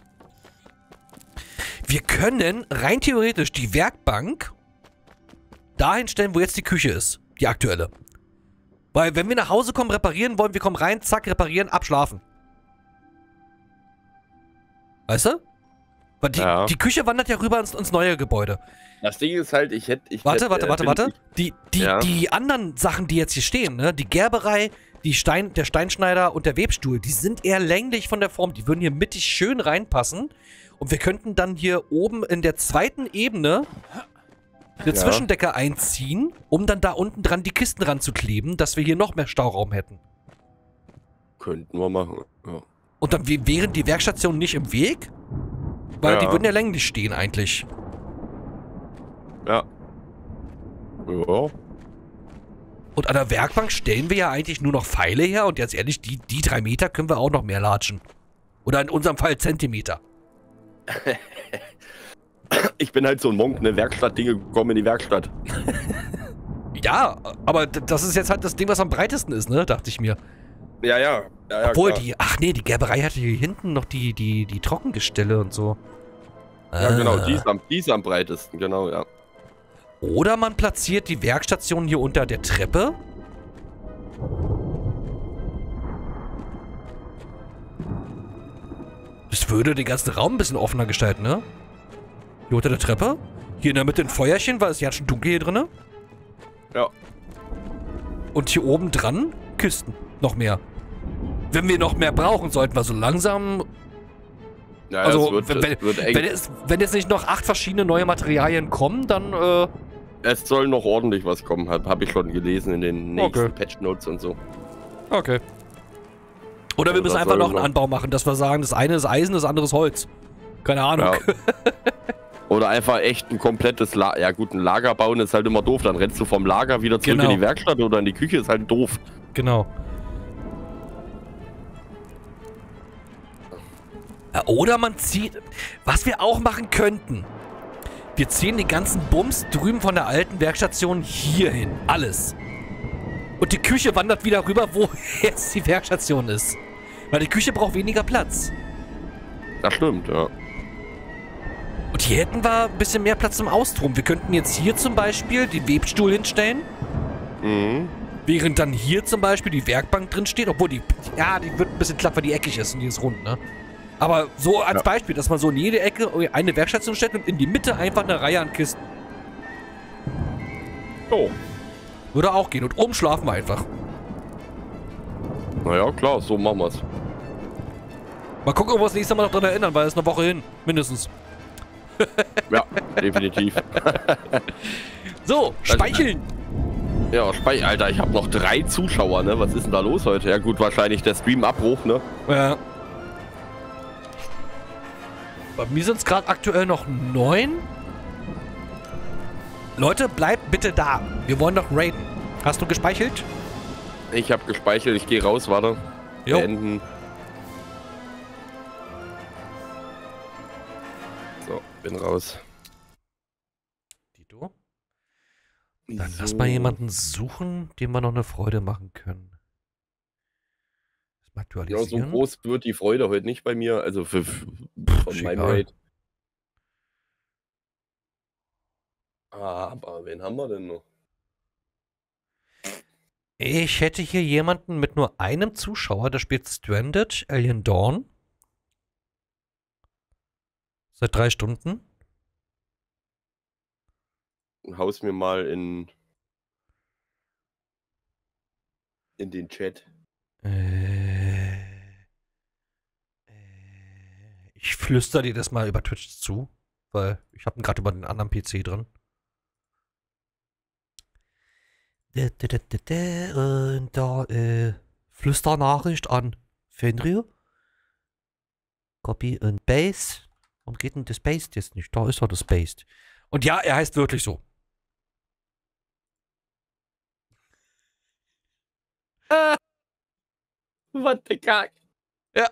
Wir können rein theoretisch die Werkbank dahin stellen, wo jetzt die Küche ist. Die aktuelle. Weil wenn wir nach Hause kommen, reparieren wollen, wir kommen rein, zack, reparieren, abschlafen. Weißt du? Weil die Küche wandert ja rüber ins neue Gebäude. Das Ding ist halt, Warte. Die anderen Sachen, die jetzt hier stehen, ne? Die Gerberei, der Steinschneider und der Webstuhl, die sind eher länglich von der Form. Die würden hier mittig schön reinpassen. Und wir könnten dann hier oben in der zweiten Ebene eine Zwischendecke einziehen, um dann da unten dran die Kisten ranzukleben, dass wir hier noch mehr Stauraum hätten. Könnten wir machen, ja. Und dann wären die Werkstationen nicht im Weg, weil die würden ja länglich stehen eigentlich. Ja. Ja. Und an der Werkbank stellen wir ja eigentlich nur noch Pfeile her und jetzt ehrlich, die 3 Meter können wir auch noch mehr latschen. Oder in unserem Fall Zentimeter. Ich bin halt so ein Monk, ne? Werkstattdinge kommen in die Werkstatt. Ja, aber das ist jetzt halt das Ding, was am breitesten ist, ne? Dachte ich mir. Ja. Obwohl klar. ach nee, die Gerberei hatte hier hinten noch die Trockengestelle und so. Ja, genau, die ist am breitesten, genau, ja. Oder man platziert die Werkstation hier unter der Treppe. Das würde den ganzen Raum ein bisschen offener gestalten, ne? Hier unter der Treppe. Hier in der Mitte ein Feuerchen, weil es ja schon dunkel hier drin. Ja. Und hier oben dran Kisten. Noch mehr. Wenn wir noch mehr brauchen, sollten wir so langsam... Ja, Also, es wird eng. wenn jetzt nicht noch 8 verschiedene neue Materialien kommen, dann, Es soll noch ordentlich was kommen, hab ich schon gelesen in den nächsten Patch-Notes und so. Okay. Oder wir Also müssen das einfach soll noch einen noch- Anbau machen, dass wir sagen, das eine ist Eisen, das andere ist Holz. Keine Ahnung. Ja. Oder einfach echt ein komplettes Ja gut, ein Lager bauen ist halt immer doof. Dann rennst du vom Lager wieder zurück Genau. in die Werkstatt oder in die Küche, ist halt doof. Genau. Oder man zieht... Was wir auch machen könnten. Wir ziehen den ganzen Bums drüben von der alten Werkstation hier hin. Alles. Und die Küche wandert wieder rüber, wo jetzt die Werkstation ist. Weil die Küche braucht weniger Platz. Das stimmt, ja. Und hier hätten wir ein bisschen mehr Platz zum Austoben. Wir könnten jetzt hier zum Beispiel den Webstuhl hinstellen. Mhm. Während dann hier zum Beispiel die Werkbank drin steht. Obwohl die... Ja, die wird ein bisschen klapp, weil die eckig ist und die ist rund, ne? Aber so als Beispiel, dass man so in jede Ecke eine Werkstation stellt und in die Mitte einfach eine Reihe an Kisten. Oh. Würde auch gehen. Und oben schlafen wir einfach. Naja, klar, so machen wir's. Mal gucken, ob wir uns nächstes Mal noch dran erinnern, weil es ist eine Woche hin. Mindestens. Ja, definitiv. So, speicheln. Ja, Alter, ich habe noch 3 Zuschauer, ne? Was ist denn da los heute? Ja gut, wahrscheinlich der Stream-Abbruch, ne? Ja. Bei mir sind es gerade aktuell noch 9. Leute, bleibt bitte da. Wir wollen noch raiden. Hast du gespeichert? Ich habe gespeichert, ich gehe raus, warte. Jo. Beenden. So, bin raus. Dito? Dann lass mal jemanden suchen, dem wir noch eine Freude machen können. Mal Ja, so aktualisieren. groß wird die Freude heute nicht bei mir, also von meinem egal. Raid. Aber wen haben wir denn noch? Ich hätte hier jemanden mit nur einem Zuschauer, der spielt Stranded, Alien Dawn. Seit 3 Stunden. Haus mir mal in den Chat. Ich flüster dir das mal über Twitch zu, weil ich habe ihn gerade über den anderen PC drin. Und da, Flüsternachricht an Fenrir. Copy und Paste. Warum geht denn das Paste jetzt nicht? Da ist doch das Paste. Und ja, er heißt wirklich so. Was der Kack? Ja.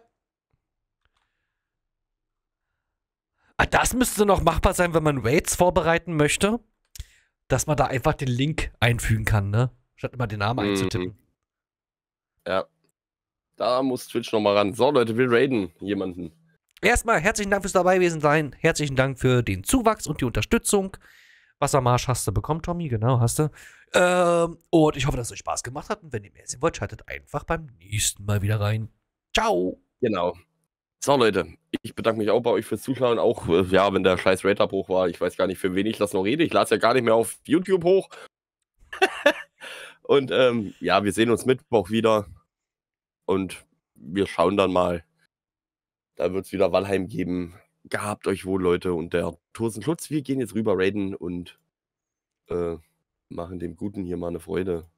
Ah, das müsste noch machbar sein, wenn man Raids vorbereiten möchte. Dass man da einfach den Link einfügen kann, ne? Statt immer den Namen einzutippen. Ja. Da muss Twitch noch mal ran. So, Leute, wir raiden jemanden. Erstmal herzlichen Dank fürs Dabeiwesen sein. Herzlichen Dank für den Zuwachs und die Unterstützung. Wassermarsch hast du bekommen, Tommy, genau, hast du. Und ich hoffe, dass es euch Spaß gemacht hat. Und wenn ihr mehr sehen wollt, schaltet einfach beim nächsten Mal wieder rein. Ciao! Genau. So, Leute, ich bedanke mich auch bei euch fürs Zuschauen. Auch, ja, wenn der scheiß Raid-Abbruch war. Ich weiß gar nicht, für wen ich das noch rede. Ich lade es ja gar nicht mehr auf YouTube hoch. Und, ja, wir sehen uns Mittwoch wieder. Und wir schauen dann mal. Da wird es wieder Valheim geben. Gehabt euch wohl, Leute. Und der Thorsten Schutz, wir gehen jetzt rüber raiden und machen dem Guten hier mal eine Freude.